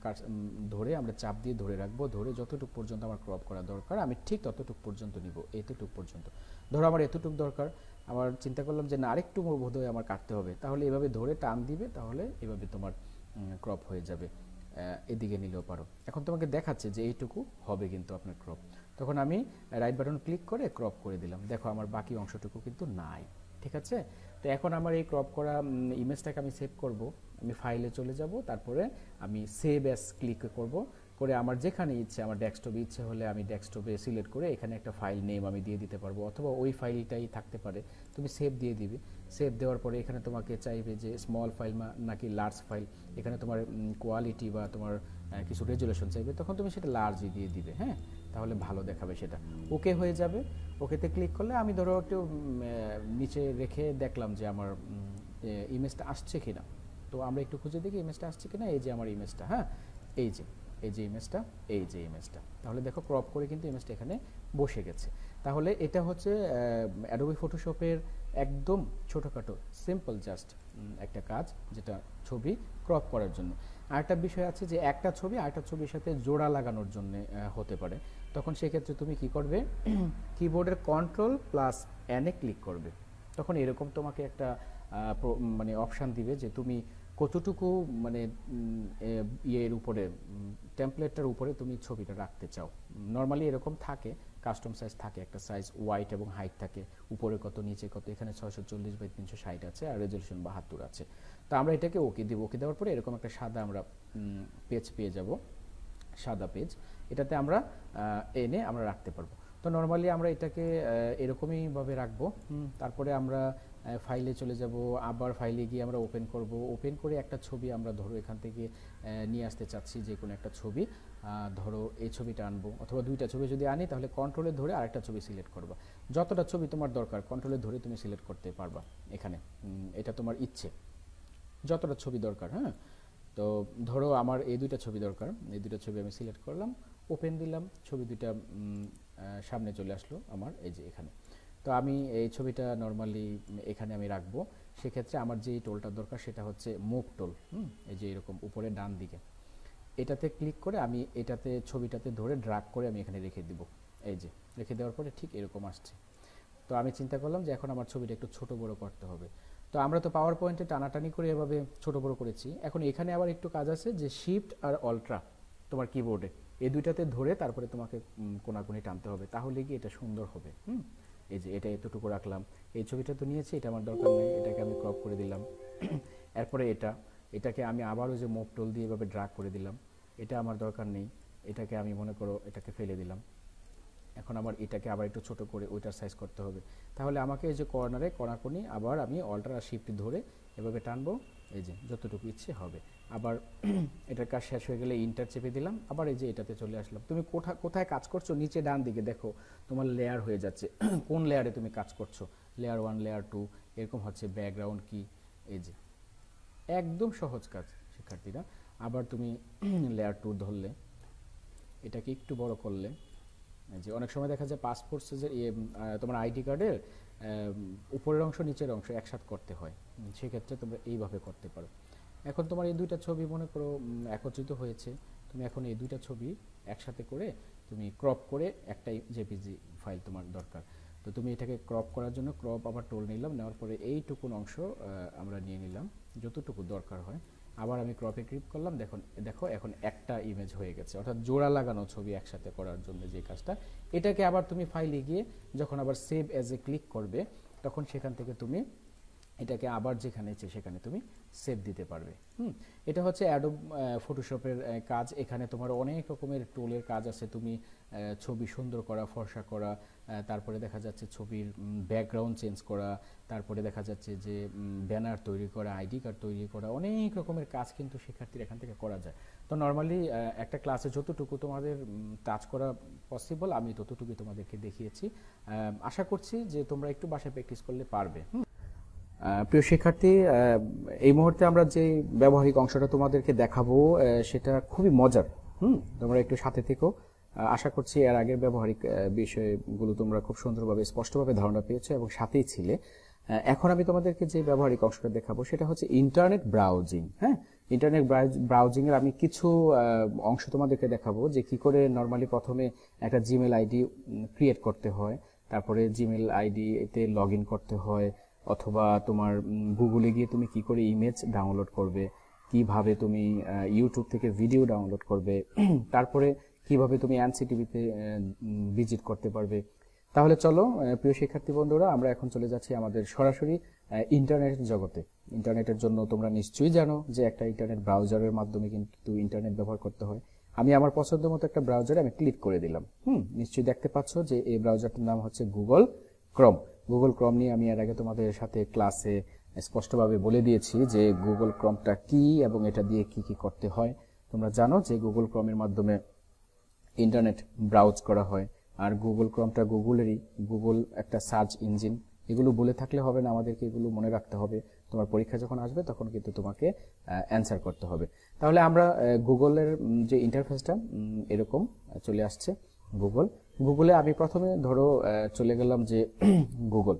S3: ধরে আমরা চাপ দিয়ে ধরে রাখবো, ধরে যতটুকু পর্যন্ত আমার ক্রপ করা দরকার আমি ঠিক ততটুকু পর্যন্ত নিব, এতটুকু পর্যন্ত। ধরো আমার এতটুকু দরকার, আমার চিন্তা করলাম যে না আরেকটু বোধহয় আমার কাটতে হবে, তাহলে এভাবে ধরে টান দিবে, তাহলে এভাবে তোমার ক্রপ হয়ে যাবে, এদিকে নিলেও পারো। এখন তোমাকে দেখাচ্ছে যে এইটুকু হবে কিন্তু আপনার ক্রপ, তখন আমি রাইট বাটন ক্লিক করে ক্রপ করে দিলাম, দেখো আমার বাকি অংশটুকু কিন্তু নাই। ঠিক আছে, তো এখন আমার এই ক্রপ করা ইমেজটাকে আমি সেভ করব, আমি ফাইলে চলে যাব, তারপরে আমি সেভ অ্যাজ ক্লিক করব, করে আমার যেখানে ইচ্ছে, আমার ডেস্কটপে ইচ্ছে হলে আমি ডেস্কটপে সিলেক্ট করে এখানে একটা ফাইল নেম আমি দিয়ে দিতে পারবো, অথবা ওই ফাইলটাই থাকতে পারে, তুমি সেভ দিয়ে দিবে। সেভ দেওয়ার পরে এখানে তোমাকে চাইবে যে স্মল ফাইল নাকি লার্জ ফাইল, এখানে তোমার কোয়ালিটি বা তোমার কিছু রেজুলেশন চাইবে, তখন তুমি সেটা লার্জই দিয়ে দিবে। হ্যাঁ, তাহলে ভালো দেখাবে, সেটা ওকে হয়ে যাবে। ওকেতে ক্লিক করলে আমি ধরো একটু নিচে রেখে দেখলাম যে আমার ইমেজটা আসছে কিনা, তো আমরা একটু খুঁজে দেখি ইমেজটা আসছে কিনা। এই যে আমার ইমেজটা, হ্যাঁ এই যে এই যে ইমেজটা, এই যে ইমেজটা, তাহলে দেখো ক্রপ করে কিন্তু ইমেজটা এখানে বসে গেছে। তাহলে এটা হচ্ছে অ্যাডোবি ফটোশপের একদম ছোটোখাটো সিম্পল জাস্ট একটা কাজ, যেটা ছবি ক্রপ করার জন্য। আরেকটা বিষয় আছে যে একটা ছবি আরেকটা ছবির সাথে জোড়া লাগানোর জন্য হতে পারে, তখন সেক্ষেত্রে তুমি কি করবে, কিবোর্ডের কন্ট্রোল প্লাস এনে ক্লিক করবে, তখন এরকম তোমাকে একটা মানে অপশান দিবে যে তুমি কতটুকু মানে ইয়ের উপরে টেমপ্লেটটার উপরে তুমি ছবিটা রাখতে চাও। নর্মালি এরকম থাকে, কাস্টম সাইজ থাকে, একটা সাইজ ওয়াইট এবং হাইট থাকে, উপরে কত নিচে কত, এখানে ছয়শো চল্লিশ বাই তিনশো ষাট আছে, আর রেজলিউশন বাহাত্তর আছে। তো আমরা এটাকে ওকে দিব, ওকে দেওয়ার পরে এরকম একটা সাদা আমরা পেজ পেয়ে যাব, সাদা পেজ, এটাতে আমরা এনে আমরা রাখতে পারবো। তো নর্মালি আমরা এটাকে এরকমই ভাবে রাখবো। তারপরে আমরা ফাইলে চলে যাব, আবার ফাইলে গিয়ে আমরা ওপেন করব, ওপেন করে একটা ছবি আমরা ধরো এখান থেকে নিয়ে আসতে চাচ্ছি, যে কোনো একটা ছবি, ধরো এই ছবিটা আনবো, অথবা দুইটা ছবি যদি আনি তাহলে কন্ট্রোলে ধরে আরেকটা ছবি সিলেক্ট করবা, যতটা ছবি তোমার দরকার কন্ট্রোলে ধরে তুমি সিলেক্ট করতে পারবা এখানে, এটা তোমার ইচ্ছে, যতটা ছবি দরকার। হ্যাঁ, তো ধরো আমার এই দুইটা ছবি দরকার, এই দুইটা ছবি আমি সিলেক্ট করলাম, ওপেন দিলাম, ছবি দুইটা সামনে চলে আসলো আমার এই যে এখানে। তো আমি এই ছবিটা নর্মালি এখানে আমি রাখবো, সেক্ষেত্রে আমার যে টোলটা দরকার সেটা হচ্ছে মুভ টোল। হুম এই যে এরকম উপরে ডান দিকে এটাতে ক্লিক করে আমি এটাতে ছবিটাতে ধরে ড্র্যাগ করে আমি এখানে রেখে দিব। এই যে রেখে দেওয়ার পরে ঠিক এরকম আসছে। তো আমি চিন্তা করলাম যে এখন আমার ছবিটা একটু ছোট বড় করতে হবে। তো আমরা তো পাওয়ার পয়েন্টে টানাটানি করে এভাবে ছোট বড় করেছি। এখন এখানে আবার একটু কাজ আছে যে শিফট আর অল্ট্রা তোমার কিবোর্ডে এই দুইটাতে ধরে তারপরে তোমাকে কোনাকুনি টানতে হবে, তাহলে কি এটা সুন্দর হবে। হুম এই যে এটা এতটুকু রাখলাম, এই ছবিটা তো নিয়েছি, এটা আমার দরকার নেই, এটাকে আমি ক্রপ করে দিলাম। এরপরে এটা এটাকে আমি আবারও যে মুভ টুল দিয়ে এভাবে ড্র্যাগ করে দিলাম, এটা আমার দরকার নেই, এটাকে আমি মনে করো এটাকে ফেলে দিলাম। এখন আমার এটাকে আবার একটু ছোট করে ওইটার সাইজ করতে হবে, তাহলে আমাকে এই যে কর্নারে কোনাকুনি আবার আমি অল্টার আর শিফট ধরে এভাবে টানবো, এই যে যতটুকু ইচ্ছে হবে। আবার এটার কাজ শেষ হয়ে গেলে ইন্টার চেপে দিলাম, আবার এই যে এটাতে চলে আসলাম। তুমি কোথায় কোথায় কাজ করছো, নিচে ডান দিকে দেখো তোমার লেয়ার হয়ে যাচ্ছে, কোন লেয়ারে তুমি কাজ করছো, লেয়ার ওয়ান লেয়ার টু এরকম হচ্ছে, ব্যাকগ্রাউন্ড কি, এই যে একদম সহজ কাজ শিক্ষার্থীরা। আবার তুমি লেয়ার টু ধরলে এটাকে একটু বড় করলে, যে অনেক সময় দেখা যায় পাসপোর্ট সাইজের তোমার আইডি কার্ডের উপরের অংশ নিচের অংশ একসাথে করতে হয়, সেক্ষেত্রে তোমরা এইভাবে করতে পারো। এখন তোমার এই দুইটা ছবি মনে করো একত্রিত হয়েছে, তুমি এখন এই দুইটা ছবি একসাথে করে তুমি ক্রপ করে একটাই জেপিজি ফাইল তোমার দরকার। তো তুমি এটাকে ক্রপ করার জন্য ক্রপ আবার টোল নিলাম, নেওয়ার পরে এইটুকুন অংশ আমরা নিয়ে নিলাম যতটুকু দরকার হয়। আবার আমি ক্রপে ক্লিক করলাম, দেখুন দেখো এখন একটা ইমেজ হয়ে গেছে, অর্থাৎ জোড়া লাগানো ছবি একসাথে করার জন্য যে কাজটা। এটাকে আবার তুমি ফাইলে গিয়ে যখন আবার সেভ অ্যাজ এ ক্লিক করবে, তখন সেখান থেকে তুমি এটাকে আবার যেখানে ইচ্ছে সেখানে তুমি সেভ দিতে পারবে। হুম এটা হচ্ছে অ্যাডোব ফটোশপের কাজ। এখানে তোমার অনেক রকমের টুলের কাজ আছে, তুমি ছবি সুন্দর করা, ফর্সা করা, তারপরে দেখা যাচ্ছে ছবির ব্যাকগ্রাউন্ড চেঞ্জ করা, তারপরে দেখা যাচ্ছে যে ব্যানার তৈরি করা, আইডি কার্ড তৈরি করা, অনেক রকমের কাজ কিন্তু শিক্ষার্থীর এখান থেকে করা যায়। তো নর্মালি একটা ক্লাসে যতটুকু তোমাদের টাচ করা পসিবল আমি ততটুকুই তোমাদেরকে দেখিয়েছি। আশা করছি যে তোমরা একটু বাসায় প্র্যাকটিস করলে পারবে। প্রিয় শিক্ষার্থী, এই মুহূর্তে আমরা যে ব্যবহারিক অংশটা তোমাদেরকে দেখাবো সেটা খুবই মজার। হুম তোমরা একটু সাথে থেকো। আশা করছি এর আগের ব্যবহারিক বিষয়গুলো তোমরা খুব সুন্দরভাবে স্পষ্টভাবে ধারণা পেয়েছো এবং সাথেই ছিলে। এখন আমি তোমাদেরকে যে ব্যবহারিক অংশটা দেখাবো সেটা হচ্ছে ইন্টারনেট ব্রাউজিং। হ্যাঁ ইন্টারনেট ব্রাউজিং এর আমি কিছু অংশ তোমাদেরকে দেখাবো, যে কি করে নর্মালি প্রথমে একটা জিমেল আইডি ক্রিয়েট করতে হয়, তারপরে জিমেল আইডি এতে লগ ইন করতে হয়, অথবা তোমার গুগলে গিয়ে তুমি কি করে ইমেজ ডাউনলোড করবে, কিভাবে তুমি ইউটিউব থেকে ভিডিও ডাউনলোড করবে, তারপরে কিভাবে তুমি এনসিটিভিতে ভিজিট করতে পারবে। তাহলে চলো প্রিয় শিক্ষার্থী বন্ধুরা, আমরা এখন চলে যাচ্ছি আমাদের সরাসরি ইন্টারনেটের জগতে। ইন্টারনেটের জন্য তোমরা নিশ্চয়ই জানো যে একটা ইন্টারনেট ব্রাউজারের মাধ্যমে কিন্তু ইন্টারনেট ব্যবহার করতে হয়। আমি আমার পছন্দ মতো একটা ব্রাউজারে আমি ক্লিক করে দিলাম। হুম নিশ্চয়ই দেখতে পাচ্ছ যে এই ব্রাউজারটার নাম হচ্ছে গুগল ক্রোম। গুগল ক্রোম নিয়ে আমি এর আগে তোমাদের সাথে ক্লাসে স্পষ্টভাবে বলে দিয়েছি যে গুগল ক্রোমটা কি এবং এটা দিয়ে কি কি করতে হয়। তোমরা জানো যে গুগল ক্রোমের মাধ্যমে ইন্টারনেট ব্রাউজ করা হয়, আর গুগল ক্রোমটা গুগলেরই, গুগল একটা সার্চ ইঞ্জিন। এগুলো বলে থাকলে হবে না, আমাদেরকে এগুলো মনে রাখতে হবে। তোমার পরীক্ষা যখন আসবে তখন কিন্তু তোমাকে অ্যান্সার করতে হবে। তাহলে আমরা গুগলের যে ইন্টারফেসটা এরকম চলে আসছে। গুগল গুগলে আমি প্রথমে ধরো চলে গেলাম যে গুগল,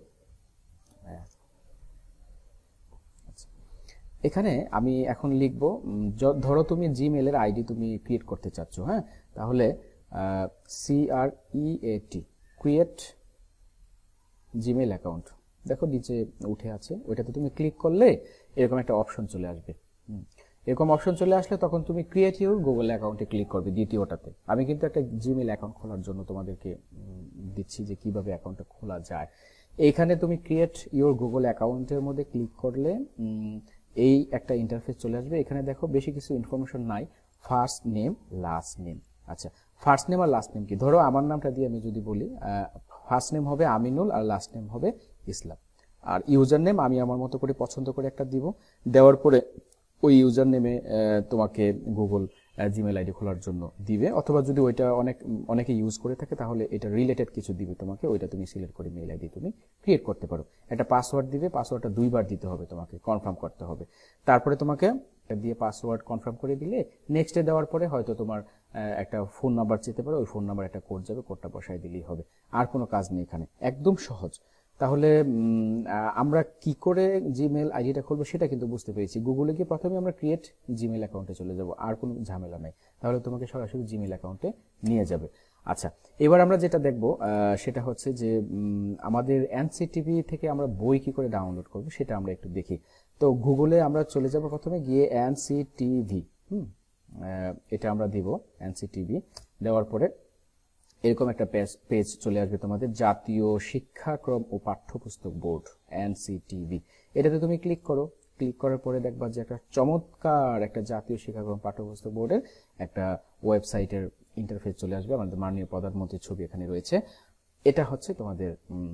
S3: এখানে আমি এখন লিখবো, ধরো তুমি জিমেলের আইডি তুমি ক্রিয়েট করতে চাচ্ছ। হ্যাঁ তাহলে C R E A T create Gmail account, দেখো নিচে উঠে আছে, ওইটাতে তুমি ক্লিক করলে এরকম একটা অপশন চলে আসবে। এরকম অপশন চলে আসলে তখন তুমি ক্রিয়েট ইউর গুগল অ্যাকাউন্টে ক্লিক করবে। দ্বিতীয়টাতে আমি কিন্তু একটা জিমেল অ্যাকাউন্ট খোলার জন্য তোমাদেরকে দিচ্ছি যে কিভাবে অ্যাকাউন্টটা খোলা যায়। এইখানে তুমি ক্রিয়েট ইউর গুগল অ্যাকাউন্টের মধ্যে ক্লিক করলে এই একটা ইন্টারফেস চলে আসবে। এখানে দেখো বেশি কিছু ইনফরমেশন নাই, ফার্স্ট নেম লাস্ট নেম। আচ্ছা ফার্স্ট নেম আর লাস্ট নেম কি, ধরো আমার নামটা দিয়ে আমি যদি বলি, ফার্স্ট নেম হবে আমিনুল আর লাস্ট নেম হবে ইসলাম, আর ইউজার নেম আমি আমার মতো করে পছন্দ করে একটা দিব। দেওয়ার পরে ওই ইউজার নেমে তোমাকে গুগল জিমেল আইডি খোলার জন্য দিবে, অথবা যদি ওইটা অনেক অনেকে ইউজ করে থাকে তাহলে এটা রিলেটেড কিছু দিবে তোমাকে, ওইটা তুমি সিলেক্ট করে মেইল আইডি তুমি ক্রিয়েট করতে পারো। একটা পাসওয়ার্ড দিবে, পাসওয়ার্ডটা দুইবার দিতে হবে, তোমাকে কনফার্ম করতে হবে। তারপরে তোমাকে দিয়ে পাসওয়ার্ড কনফার্ম করে দিলে নেক্সটে দেওয়ার পরে হয়তো তোমার একটা ফোন নাম্বার চেতে পারো, ওই ফোন নাম্বার একটা কোড যাবে, কোডটা বসাই দিলেই হবে। আর কোনো কাজ নেই এখানে, একদম সহজ। তাহলে উম, আহ, আমরা কি করে জিমেল আইডিটা খুলবো সেটা কিন্তু বুঝতে পেরেছি। গুগলে গিয়ে প্রথমে আমরা ক্রিয়েট জিমেল অ্যাকাউন্টে চলে যাব, আর কোনো ঝামেলা নাই, তাহলে তোমাকে সরাসরি জিমেল অ্যাকাউন্টে নিয়ে যাবে। আচ্ছা, এবার আমরা যেটা দেখব সেটা হচ্ছে যে উম, আমাদের এনসিটিভি থেকে আমরা বই কি করে ডাউনলোড করব সেটা আমরা একটু দেখি। তো গুগলে আমরা চলে যাব, প্রথমে গিয়ে এনসিটিভি, হুম আহ, এটা আমরা দিব এনসিটিভি, দেওয়ার পরে এরকম একটা পেজ পেজ চলে আসবে তোমাদের, জাতীয় শিক্ষাক্রম ও পাঠ্যপুস্তক বোর্ড এনসিটিভি। এটাতে তুমি ক্লিক করো, ক্লিক করার পরে দেখবা যে একটা চমৎকার একটা জাতীয় শিক্ষাক্রম পাঠ্যপুস্তক বোর্ডের একটা ওয়েবসাইটের ইন্টারফেস চলে আসবে। আমাদের মাননীয় প্রধানমন্ত্রীর ছবি এখানে রয়েছে। এটা হচ্ছে তোমাদের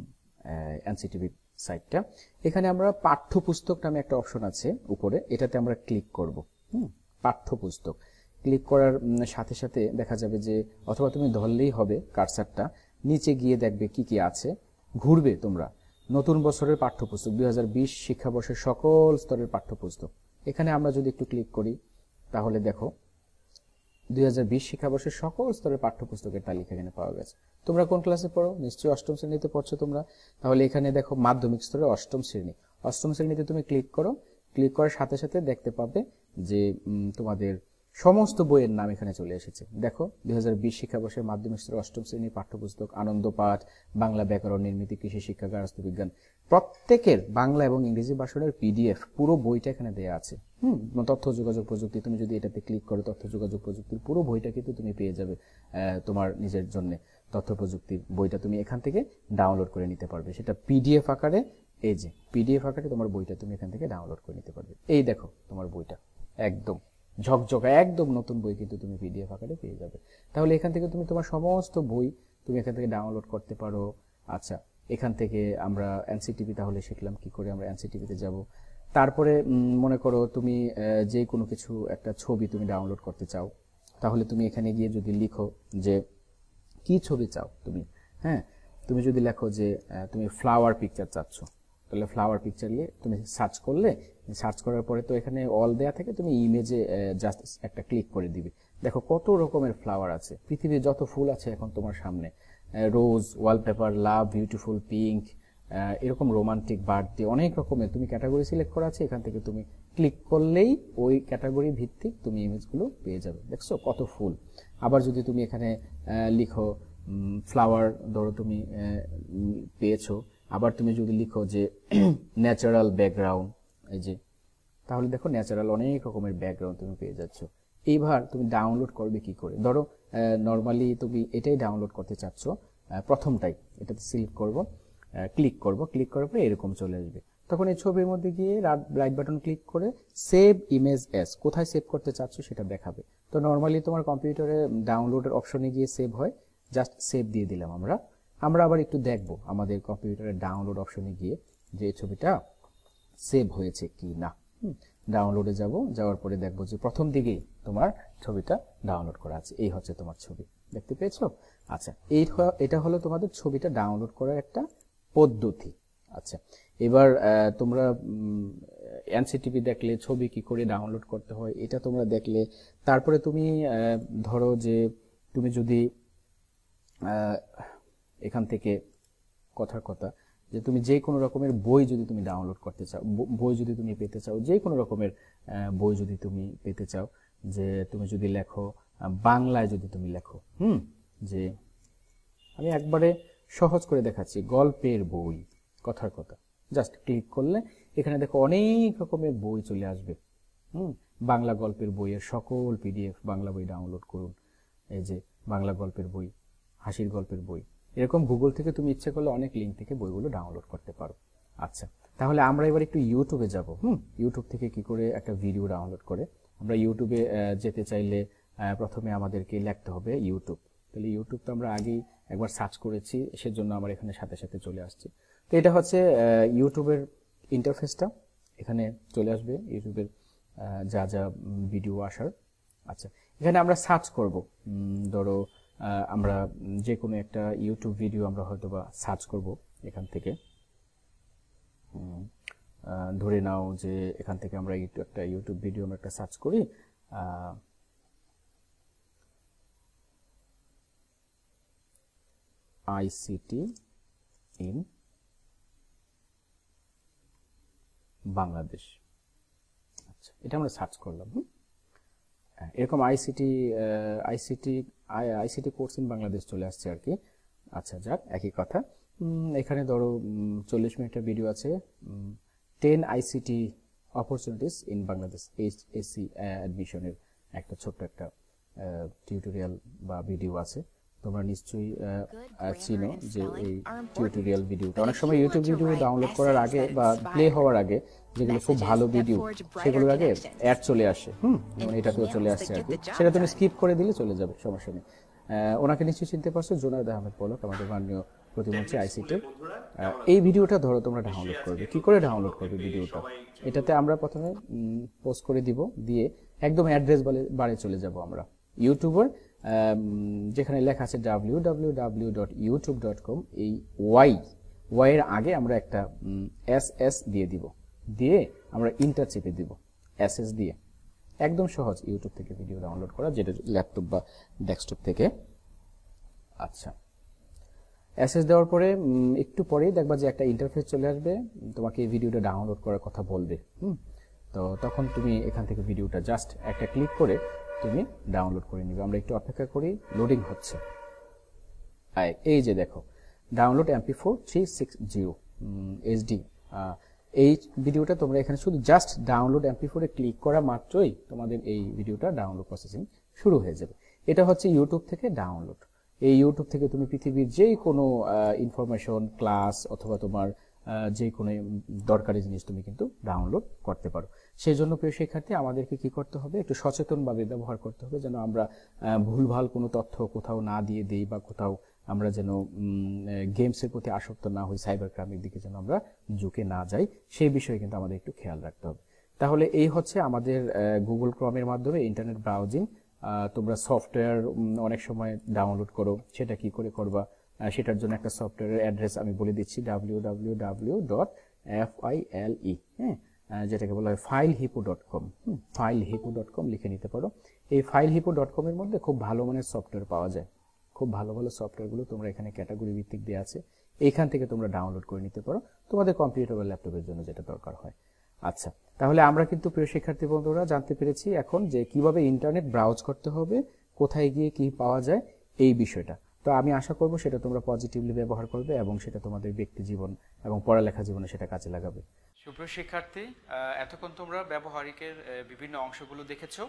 S3: এনসিটিভি সাইটটা। এখানে আমরা পাঠ্যপুস্তক নামে একটা অপশন আছে উপরে, এটাতে আমরা ক্লিক করব। হুম পাঠ্যপুস্তক ক্লিক করার সাথে সাথে দেখা যাবে যে, অথবা তুমি ধরলেই হবে কার্সারটা, নিচে গিয়ে দেখবে কি কি আছে, ঘুরবে তোমরা। নতুন বছরের পাঠ্যপুস্তক দুই হাজার বিশ শিক্ষাবর্ষের সকল স্তরের পাঠ্যপুস্তক। এখানে আমরা যদি একটু ক্লিক করি তাহলে দেখো দুই হাজার বিশ শিক্ষাবর্ষের সকল স্তরের পাঠ্যপুস্তকের তালিকা এখানে পাওয়া গেছে। তোমরা কোন ক্লাসে পড়ো? নিশ্চয়ই অষ্টম শ্রেণীতে পড়ছো তোমরা। তাহলে এখানে দেখো মাধ্যমিক স্তরে অষ্টম শ্রেণী, অষ্টম শ্রেণীতে তুমি ক্লিক করো, ক্লিক করার সাথে সাথে দেখতে পাবে যে তোমাদের সমস্ত বইয়ের নাম এখানে চলে এসেছে। দেখো দুই হাজার বিশ শিক্ষাবর্ষের মাধ্যমিক স্তরের অষ্টম শ্রেণীর পাঠ্যপুস্তক আনন্দ পাঠ, বাংলা ব্যাকরণ, নির্মিতি, কৃষি শিক্ষা, গার্হস্থ্য বিজ্ঞান, প্রত্যেকের বাংলা এবং ইংরেজি ভাষণের পিডিএফ পুরো বইটা এখানে দেওয়া আছে। হুম তথ্য যোগাযোগ প্রযুক্তি, তুমি যদি এটাতে ক্লিক করো তথ্য যোগাযোগ প্রযুক্তির পুরো বইটা কিন্তু তুমি পেয়ে যাবে। তোমার নিজের জন্য তথ্য প্রযুক্তির বইটা তুমি এখান থেকে ডাউনলোড করে নিতে পারবে, সেটা পিডিএফ আকারে। এই যে পিডিএফ আকারে তোমার বইটা তুমি এখান থেকে ডাউনলোড করে নিতে পারবে। এই দেখো তোমার বইটা একদম ঝকঝকা, একদম নতুন বই কিন্তু তুমি পিডিএফ আকারে পেয়ে যাবে। তাহলে এখান থেকে তুমি তোমার সমস্ত বই তুমি এখান থেকে ডাউনলোড করতে পারো। আচ্ছা, এখান থেকে আমরা এনসিটিভি তাহলে শিখলাম কি করে আমরা এনসিটিভিতে যাব। তারপরে মনে করো তুমি যে কোনো কিছু একটা ছবি তুমি ডাউনলোড করতে চাও, তাহলে তুমি এখানে গিয়ে যদি লিখো যে কি ছবি চাও তুমি, হ্যাঁ তুমি যদি লেখো যে তুমি ফ্লাওয়ার পিকচার চাচ্ছ, তাহলে ফ্লাওয়ার পিকচার নিয়ে তুমি সার্চ করলে, সার্চ করার পরে তো এখানে অল দেয়া থাকে, তুমি ইমেজে জাস্ট একটা ক্লিক করে দিবে। দেখো কত রকমের ফ্লাওয়ার আছে, পৃথিবীর যত ফুল আছে এখন তোমার সামনে, rose, wallpaper, love, beautiful, pink, এরকম রোমান্টিক, বার্থডে, অনেক রকমের তুমি ক্যাটাগরি সিলেক্ট করা আছে। এখান থেকে তুমি ক্লিক করলেই ওই ক্যাটাগরি ভিত্তিক তুমি ইমেজগুলো পেয়ে যাবে। দেখছো কত ফুল। আবার যদি তুমি এখানে লিখো ফ্লাওয়ার, ধরো তুমি পেয়েছো, আবার তুমি যদি লিখো যে ন্যাচারাল ব্যাকগ্রাউন্ড, এই যে, তাহলে দেখো ন্যাচারাল অনেক রকমের ব্যাকগ্রাউন্ড তুমি পেয়ে যাচ্ছ। এইবার তুমি ডাউনলোড করবে কি করে? ধরো নর্মালি তুমি এটাই ডাউনলোড করতে চাচ্ছ, প্রথমটাই এটাতে সিলেক্ট করব, ক্লিক করব, ক্লিক করার পরে এরকম চলে আসবে। তখন এই ছবির মধ্যে গিয়ে রাইট বাটন ক্লিক করে সেভ ইমেজ অ্যাজ, কোথায় সেভ করতে চাচ্ছ সেটা দেখাবে। তো নর্মালি তোমার কম্পিউটারে ডাউনলোডের অপশনে গিয়ে সেভ হয়, জাস্ট সেভ দিয়ে দিলাম আমরা। আমরা আবার একটু দেখব আমাদের কম্পিউটারের ডাউনলোড অপশনে গিয়ে যে ছবিটা সেভ হয়েছে কি না। ডাউনলোডে যাব, যাওয়ার পরে দেখবো যে প্রথম দিকেই তোমার ছবিটা ডাউনলোড করা আছে। এই হচ্ছে তোমার ছবি, দেখতে পেয়েছো? আচ্ছা, এই এটা হলো তোমাদের ছবিটা ডাউনলোড করার একটা পদ্ধতি। আচ্ছা, এবার তোমরা এনসিটিভি দেখলে ছবি কি করে ডাউনলোড করতে হয় এটা তোমরা দেখলে। তারপরে তুমি ধরো যে তুমি যদি এখান থেকে কথার কথা যে তুমি যে কোনো রকমের বই যদি তুমি ডাউনলোড করতে চাও, বই যদি তুমি পেতে চাও, যে কোনো রকমের বই যদি তুমি পেতে চাও, যে তুমি যদি লেখো বাংলায়, যদি তুমি লেখো হুম যে আমি একবারে সহজ করে দেখাচ্ছি, গল্পের বই, কথার কথা, জাস্ট ক্লিক করলে এখানে দেখো অনেক রকমের বই চলে আসবে। হুম বাংলা গল্পের বইয়ের সকল পিডিএফ, বাংলা বই ডাউনলোড করুন। এই যে বাংলা গল্পের বই, হাসির গল্পের বই, এরকম গুগল থেকে তুমি ইচ্ছে করলে অনেক লিঙ্ক থেকে বইগুলো ডাউনলোড করতে পারো। আচ্ছা, তাহলে আমরা এবার একটু ইউটিউবে যাব। হুম ইউটিউব থেকে কি করে একটা ভিডিও ডাউনলোড করে। আমরা ইউটিউবে যেতে চাইলে প্রথমে আমাদেরকে লিখতে হবে ইউটিউব। তাহলে ইউটিউব তো আমরা আগেই একবার সার্চ করেছি, সেজন্য আমার এখানে সাথে সাথে চলে আসছে। তো এটা হচ্ছে ইউটিউবের ইন্টারফেসটা, এখানে চলে আসবে ইউটিউবের যা যা ভিডিও আসার। আচ্ছা, এখানে আমরা সার্চ করব, ধরো আমরা যে কোনো একটা ইউটিউব ভিডিও আমরা হয়তো বা সার্চ করব এখান থেকে। ধরে নাও যে এখান থেকে আমরা একটা ইউটিউব ভিডিও আমরা একটা সার্চ করি, আইসিটি ইন বাংলাদেশ। আচ্ছা, এটা আমরা সার্চ করলাম। হুম, হ্যাঁ, এরকম ICT ICT ICT course in Bangladesh চলে আসছে আর কি। আচ্ছা, যাক, একই কথা। উম, এখানে ধরো চল্লিশ মিনিটের ভিডিও আছে, ten ICT opportunities in Bangladesh HSC অ্যাডমিশনের একটা ছোট্ট একটা টিউটোরিয়াল বা ভিডিও আছে। তোমরা নিশ্চয়ই চিনো যে এই টিউটোরিয়াল ভিডিওটা অনেক সময় ইউটিউব ভিডিও ডাউনলোড করার আগে বা প্লে হওয়ার আগে যেগুলো খুব ভালো ভিডিও সেগুলোর আগে অ্যাড চলে আসে। হুম, যেমন এটাতেও চলে আসছে আর কি, সেটা তুমি স্কিপ করে দিলে চলে যাবে, সমস্যা নেই। ওনাকে নিশ্চয়ই চিনতে পারছো, জুনায়েদ আহমেদ পলক, আমাদের মাননীয় প্রতিমন্ত্রী আইসিটি। এই ভিডিওটা ধরো তোমরা ডাউনলোড করবে। কি করে ডাউনলোড করবে ভিডিওটা? এটাতে আমরা প্রথমে পোস্ট করে দিব, দিয়ে একদম অ্যাড্রেস বারে চলে যাব আমরা ইউটিউবের, যেখানে লেখা আছে W W W dot YouTube dot com. এই ওয়াই ওয়াই এর আগে আমরা একটা এস এস দিয়ে দিব, দিয়ে আমরা ইন্টার চেপে দিব এস এস দিয়ে। একদম সহজ ইউটিউব থেকে ভিডিও ডাউনলোড করা, যেটা ল্যাপটপ বা ডেস্কটপ থেকে। আচ্ছা, এস এস দেওয়ার পরে একটু পরেই দেখবা যে একটা ইন্টারফেস চলে আসবে, তোমাকে এই ভিডিওটা ডাউনলোড করার কথা বলবে। হুম, তো তখন তুমি এখান থেকে ভিডিওটা জাস্ট একটা ক্লিক করে তুমি ডাউনলোড করে নিবে। আমরা একটু অপেক্ষা করি, লোডিং হচ্ছে। এই যে দেখো, download MP four three six zero HD. এই ভিডিওটা তোমরা এখানে শুধু জাস্ট ডাউনলোড এমপি ফোর এ ক্লিক করা মাত্রই তোমাদের এই ভিডিওটা ডাউনলোড প্রসেসিং শুরু হয়ে যাবে। এটা হচ্ছে ইউটিউব থেকে ডাউনলোড। এই ইউটিউব থেকে তুমি পৃথিবীর যে কোনো ইনফরমেশন, ক্লাস অথবা তোমার যে কোনো দরকারি জিনিস তুমি কিন্তু ডাউনলোড করতে পারো। সেই জন্য প্রিয় শিক্ষার্থী, আমাদেরকে কি করতে হবে? একটু সচেতনভাবে ব্যবহার করতে হবে, যেন আমরা ভুলভাল কোনো তথ্য কোথাও না দিয়ে দিই, বা কোথাও আমরা যেন গেমসের প্রতি আসক্ত না হই, সাইবার ক্রাইমের দিকে যেন আমরা ঝুঁকে না যাই, সেই বিষয়ে কিন্তু আমাদের একটু খেয়াল রাখতে হবে। তাহলে এই হচ্ছে আমাদের গুগল ক্রোমের মাধ্যমে ইন্টারনেট ব্রাউজিং। তোমরা সফটওয়্যার অনেক সময় ডাউনলোড করো, সেটা কি করে করবা? সেটার জন্য একটা সফটওয়্যারের অ্যাড্রেস আমি বলে দিচ্ছি, W W W dot F I L E, হ্যাঁ, যেটাকে বলা হয় file hippo dot com. File hippo dot com লিখে নিতে পারো। এই ফাইল হিপো ডট কম এর মধ্যে খুব ভালো মানের সফটওয়্যার পাওয়া যায়। খুব ভালো ভালো সফটওয়্যারগুলো তোমরা এখানে ক্যাটাগরি ভিত্তিক দেওয়া আছে, এইখান থেকে তোমরা ডাউনলোড করে নিতে পারো তোমাদের কম্পিউটার বা ল্যাপটপের জন্য যেটা দরকার হয়। আচ্ছা, তাহলে আমরা কিন্তু প্রিয় শিক্ষার্থী বন্ধুরা জানতে পেরেছি এখন যে কিভাবে ইন্টারনেট ব্রাউজ করতে হবে, কোথায় গিয়ে কি পাওয়া যায়, এই বিষয়টা। তো আমি আশা করব সেটা তোমরা পজিটিভলি ব্যবহার করবে এবং সেটা তোমাদের ব্যক্তি জীবন এবং পড়ালেখা জীবনে সেটা কাজে লাগাবে।
S1: সুপ্রিয় শিক্ষার্থী, এতক্ষণ তোমরা ব্যবহারিকের বিভিন্ন অংশগুলো দেখেছো।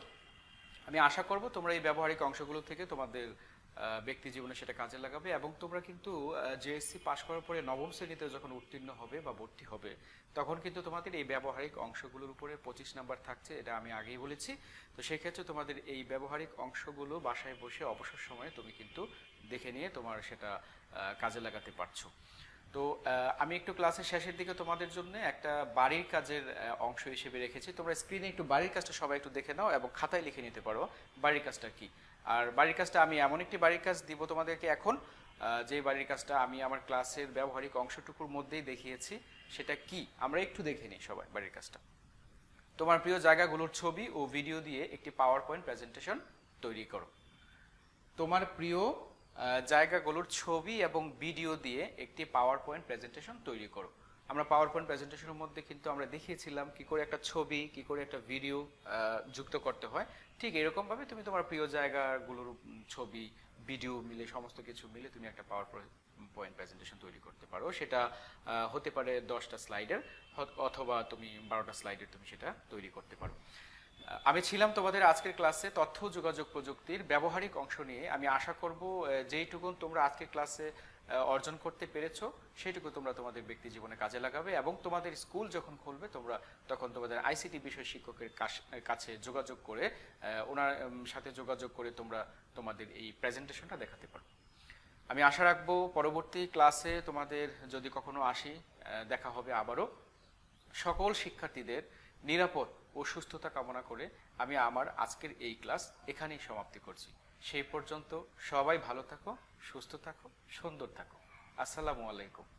S1: আমি আশা করব তোমরা এই ব্যবহারিক অংশগুলো থেকে তোমাদের ব্যক্তি জীবনে সেটা কাজে লাগাবে, এবং তোমরা কিন্তু জেএসসি পাশ করার পরে নবম শ্রেণীতে যখন উত্তীর্ণ হবে বা ভর্তি হবে, তখন কিন্তু তোমাদের এই ব্যবহারিক অংশগুলোর উপরে পঁচিশ নাম্বার থাকছে, এটা আমি আগেই বলেছি। তো সেই ক্ষেত্রে তোমাদের এই ব্যবহারিক অংশগুলো বাসায় বসে অবসর সময়ে তুমি কিন্তু দেখে নিয়ে তোমার সেটা কাজে লাগাতে পারছো। তো আমি একটু ক্লাসের শেষের দিকে তোমাদের জন্য একটা বাড়ির কাজের অংশ হিসেবে রেখেছি। তোমরা স্ক্রিনে একটু বাড়ির কাজটা সবাই একটু দেখে নাও এবং খাতায় লিখে নিতে পারো বাড়ির কাজটা কি। আর বাড়ির কাজটা আমি এমন একটি বাড়ির কাজ দিব তোমাদেরকে এখন, যে বাড়ির কাজটা আমি আমার ক্লাসের ব্যবহারিক অংশটুকুর মধ্যেই দেখিয়েছি। সেটা কি আমরা একটু দেখে নিই সবাই। বাড়ির কাজটা, তোমার প্রিয় জায়গাগুলোর ছবি ও ভিডিও দিয়ে একটি পাওয়ার পয়েন্ট প্রেজেন্টেশন তৈরি করো। তোমার প্রিয় জায়গাগুলোর ছবি এবং ভিডিও দিয়ে একটি পাওয়ার পয়েন্ট প্রেজেন্টেশন তৈরি করো। আমরা পাওয়ার পয়েন্ট প্রেজেন্টেশনের মধ্যে কিন্তু আমরা দেখিয়েছিলাম কি করে একটা ছবি, কি করে একটা ভিডিও যুক্ত করতে হয়। ঠিক এরকমভাবে তুমি তোমার প্রিয় জায়গাগুলোর ছবি, ভিডিও মিলে সমস্ত কিছু মিলে তুমি একটা পাওয়ার পয়েন্ট প্রেজেন্টেশন তৈরি করতে পারো। সেটা হতে পারে দশটা স্লাইডের অথবা তুমি বারোটা স্লাইডের তুমি সেটা তৈরি করতে পারো। আমি ছিলাম তোমাদের আজকের ক্লাসে তথ্য যোগাযোগ প্রযুক্তির ব্যবহারিক অংশ নিয়ে। আমি আশা করব যেইটুকুন তোমরা আজকের ক্লাসে অর্জন করতে পেরেছো সেইটুকু তোমরা তোমাদের ব্যক্তি জীবনে কাজে লাগাবে, এবং তোমাদের স্কুল যখন খুলবে তোমরা তখন তোমাদের আইসিটি বিষয় শিক্ষকের কাছে যোগাযোগ করে ওনার সাথে যোগাযোগ করে তোমরা তোমাদের এই প্রেজেন্টেশনটা দেখাতে পারো। আমি আশা রাখবো পরবর্তী ক্লাসে তোমাদের যদি কখনো আসি দেখা হবে আবারও। সকল শিক্ষার্থীদের নিরাপদ ও সুস্থতা কামনা করে আমি আমার আজকের এই ক্লাস এখানেই সমাপ্তি করছি। সেই পর্যন্ত সবাই ভালো থাকো, সুস্থ থাকো, সুন্দর থাকো। আসসালামু আলাইকুম।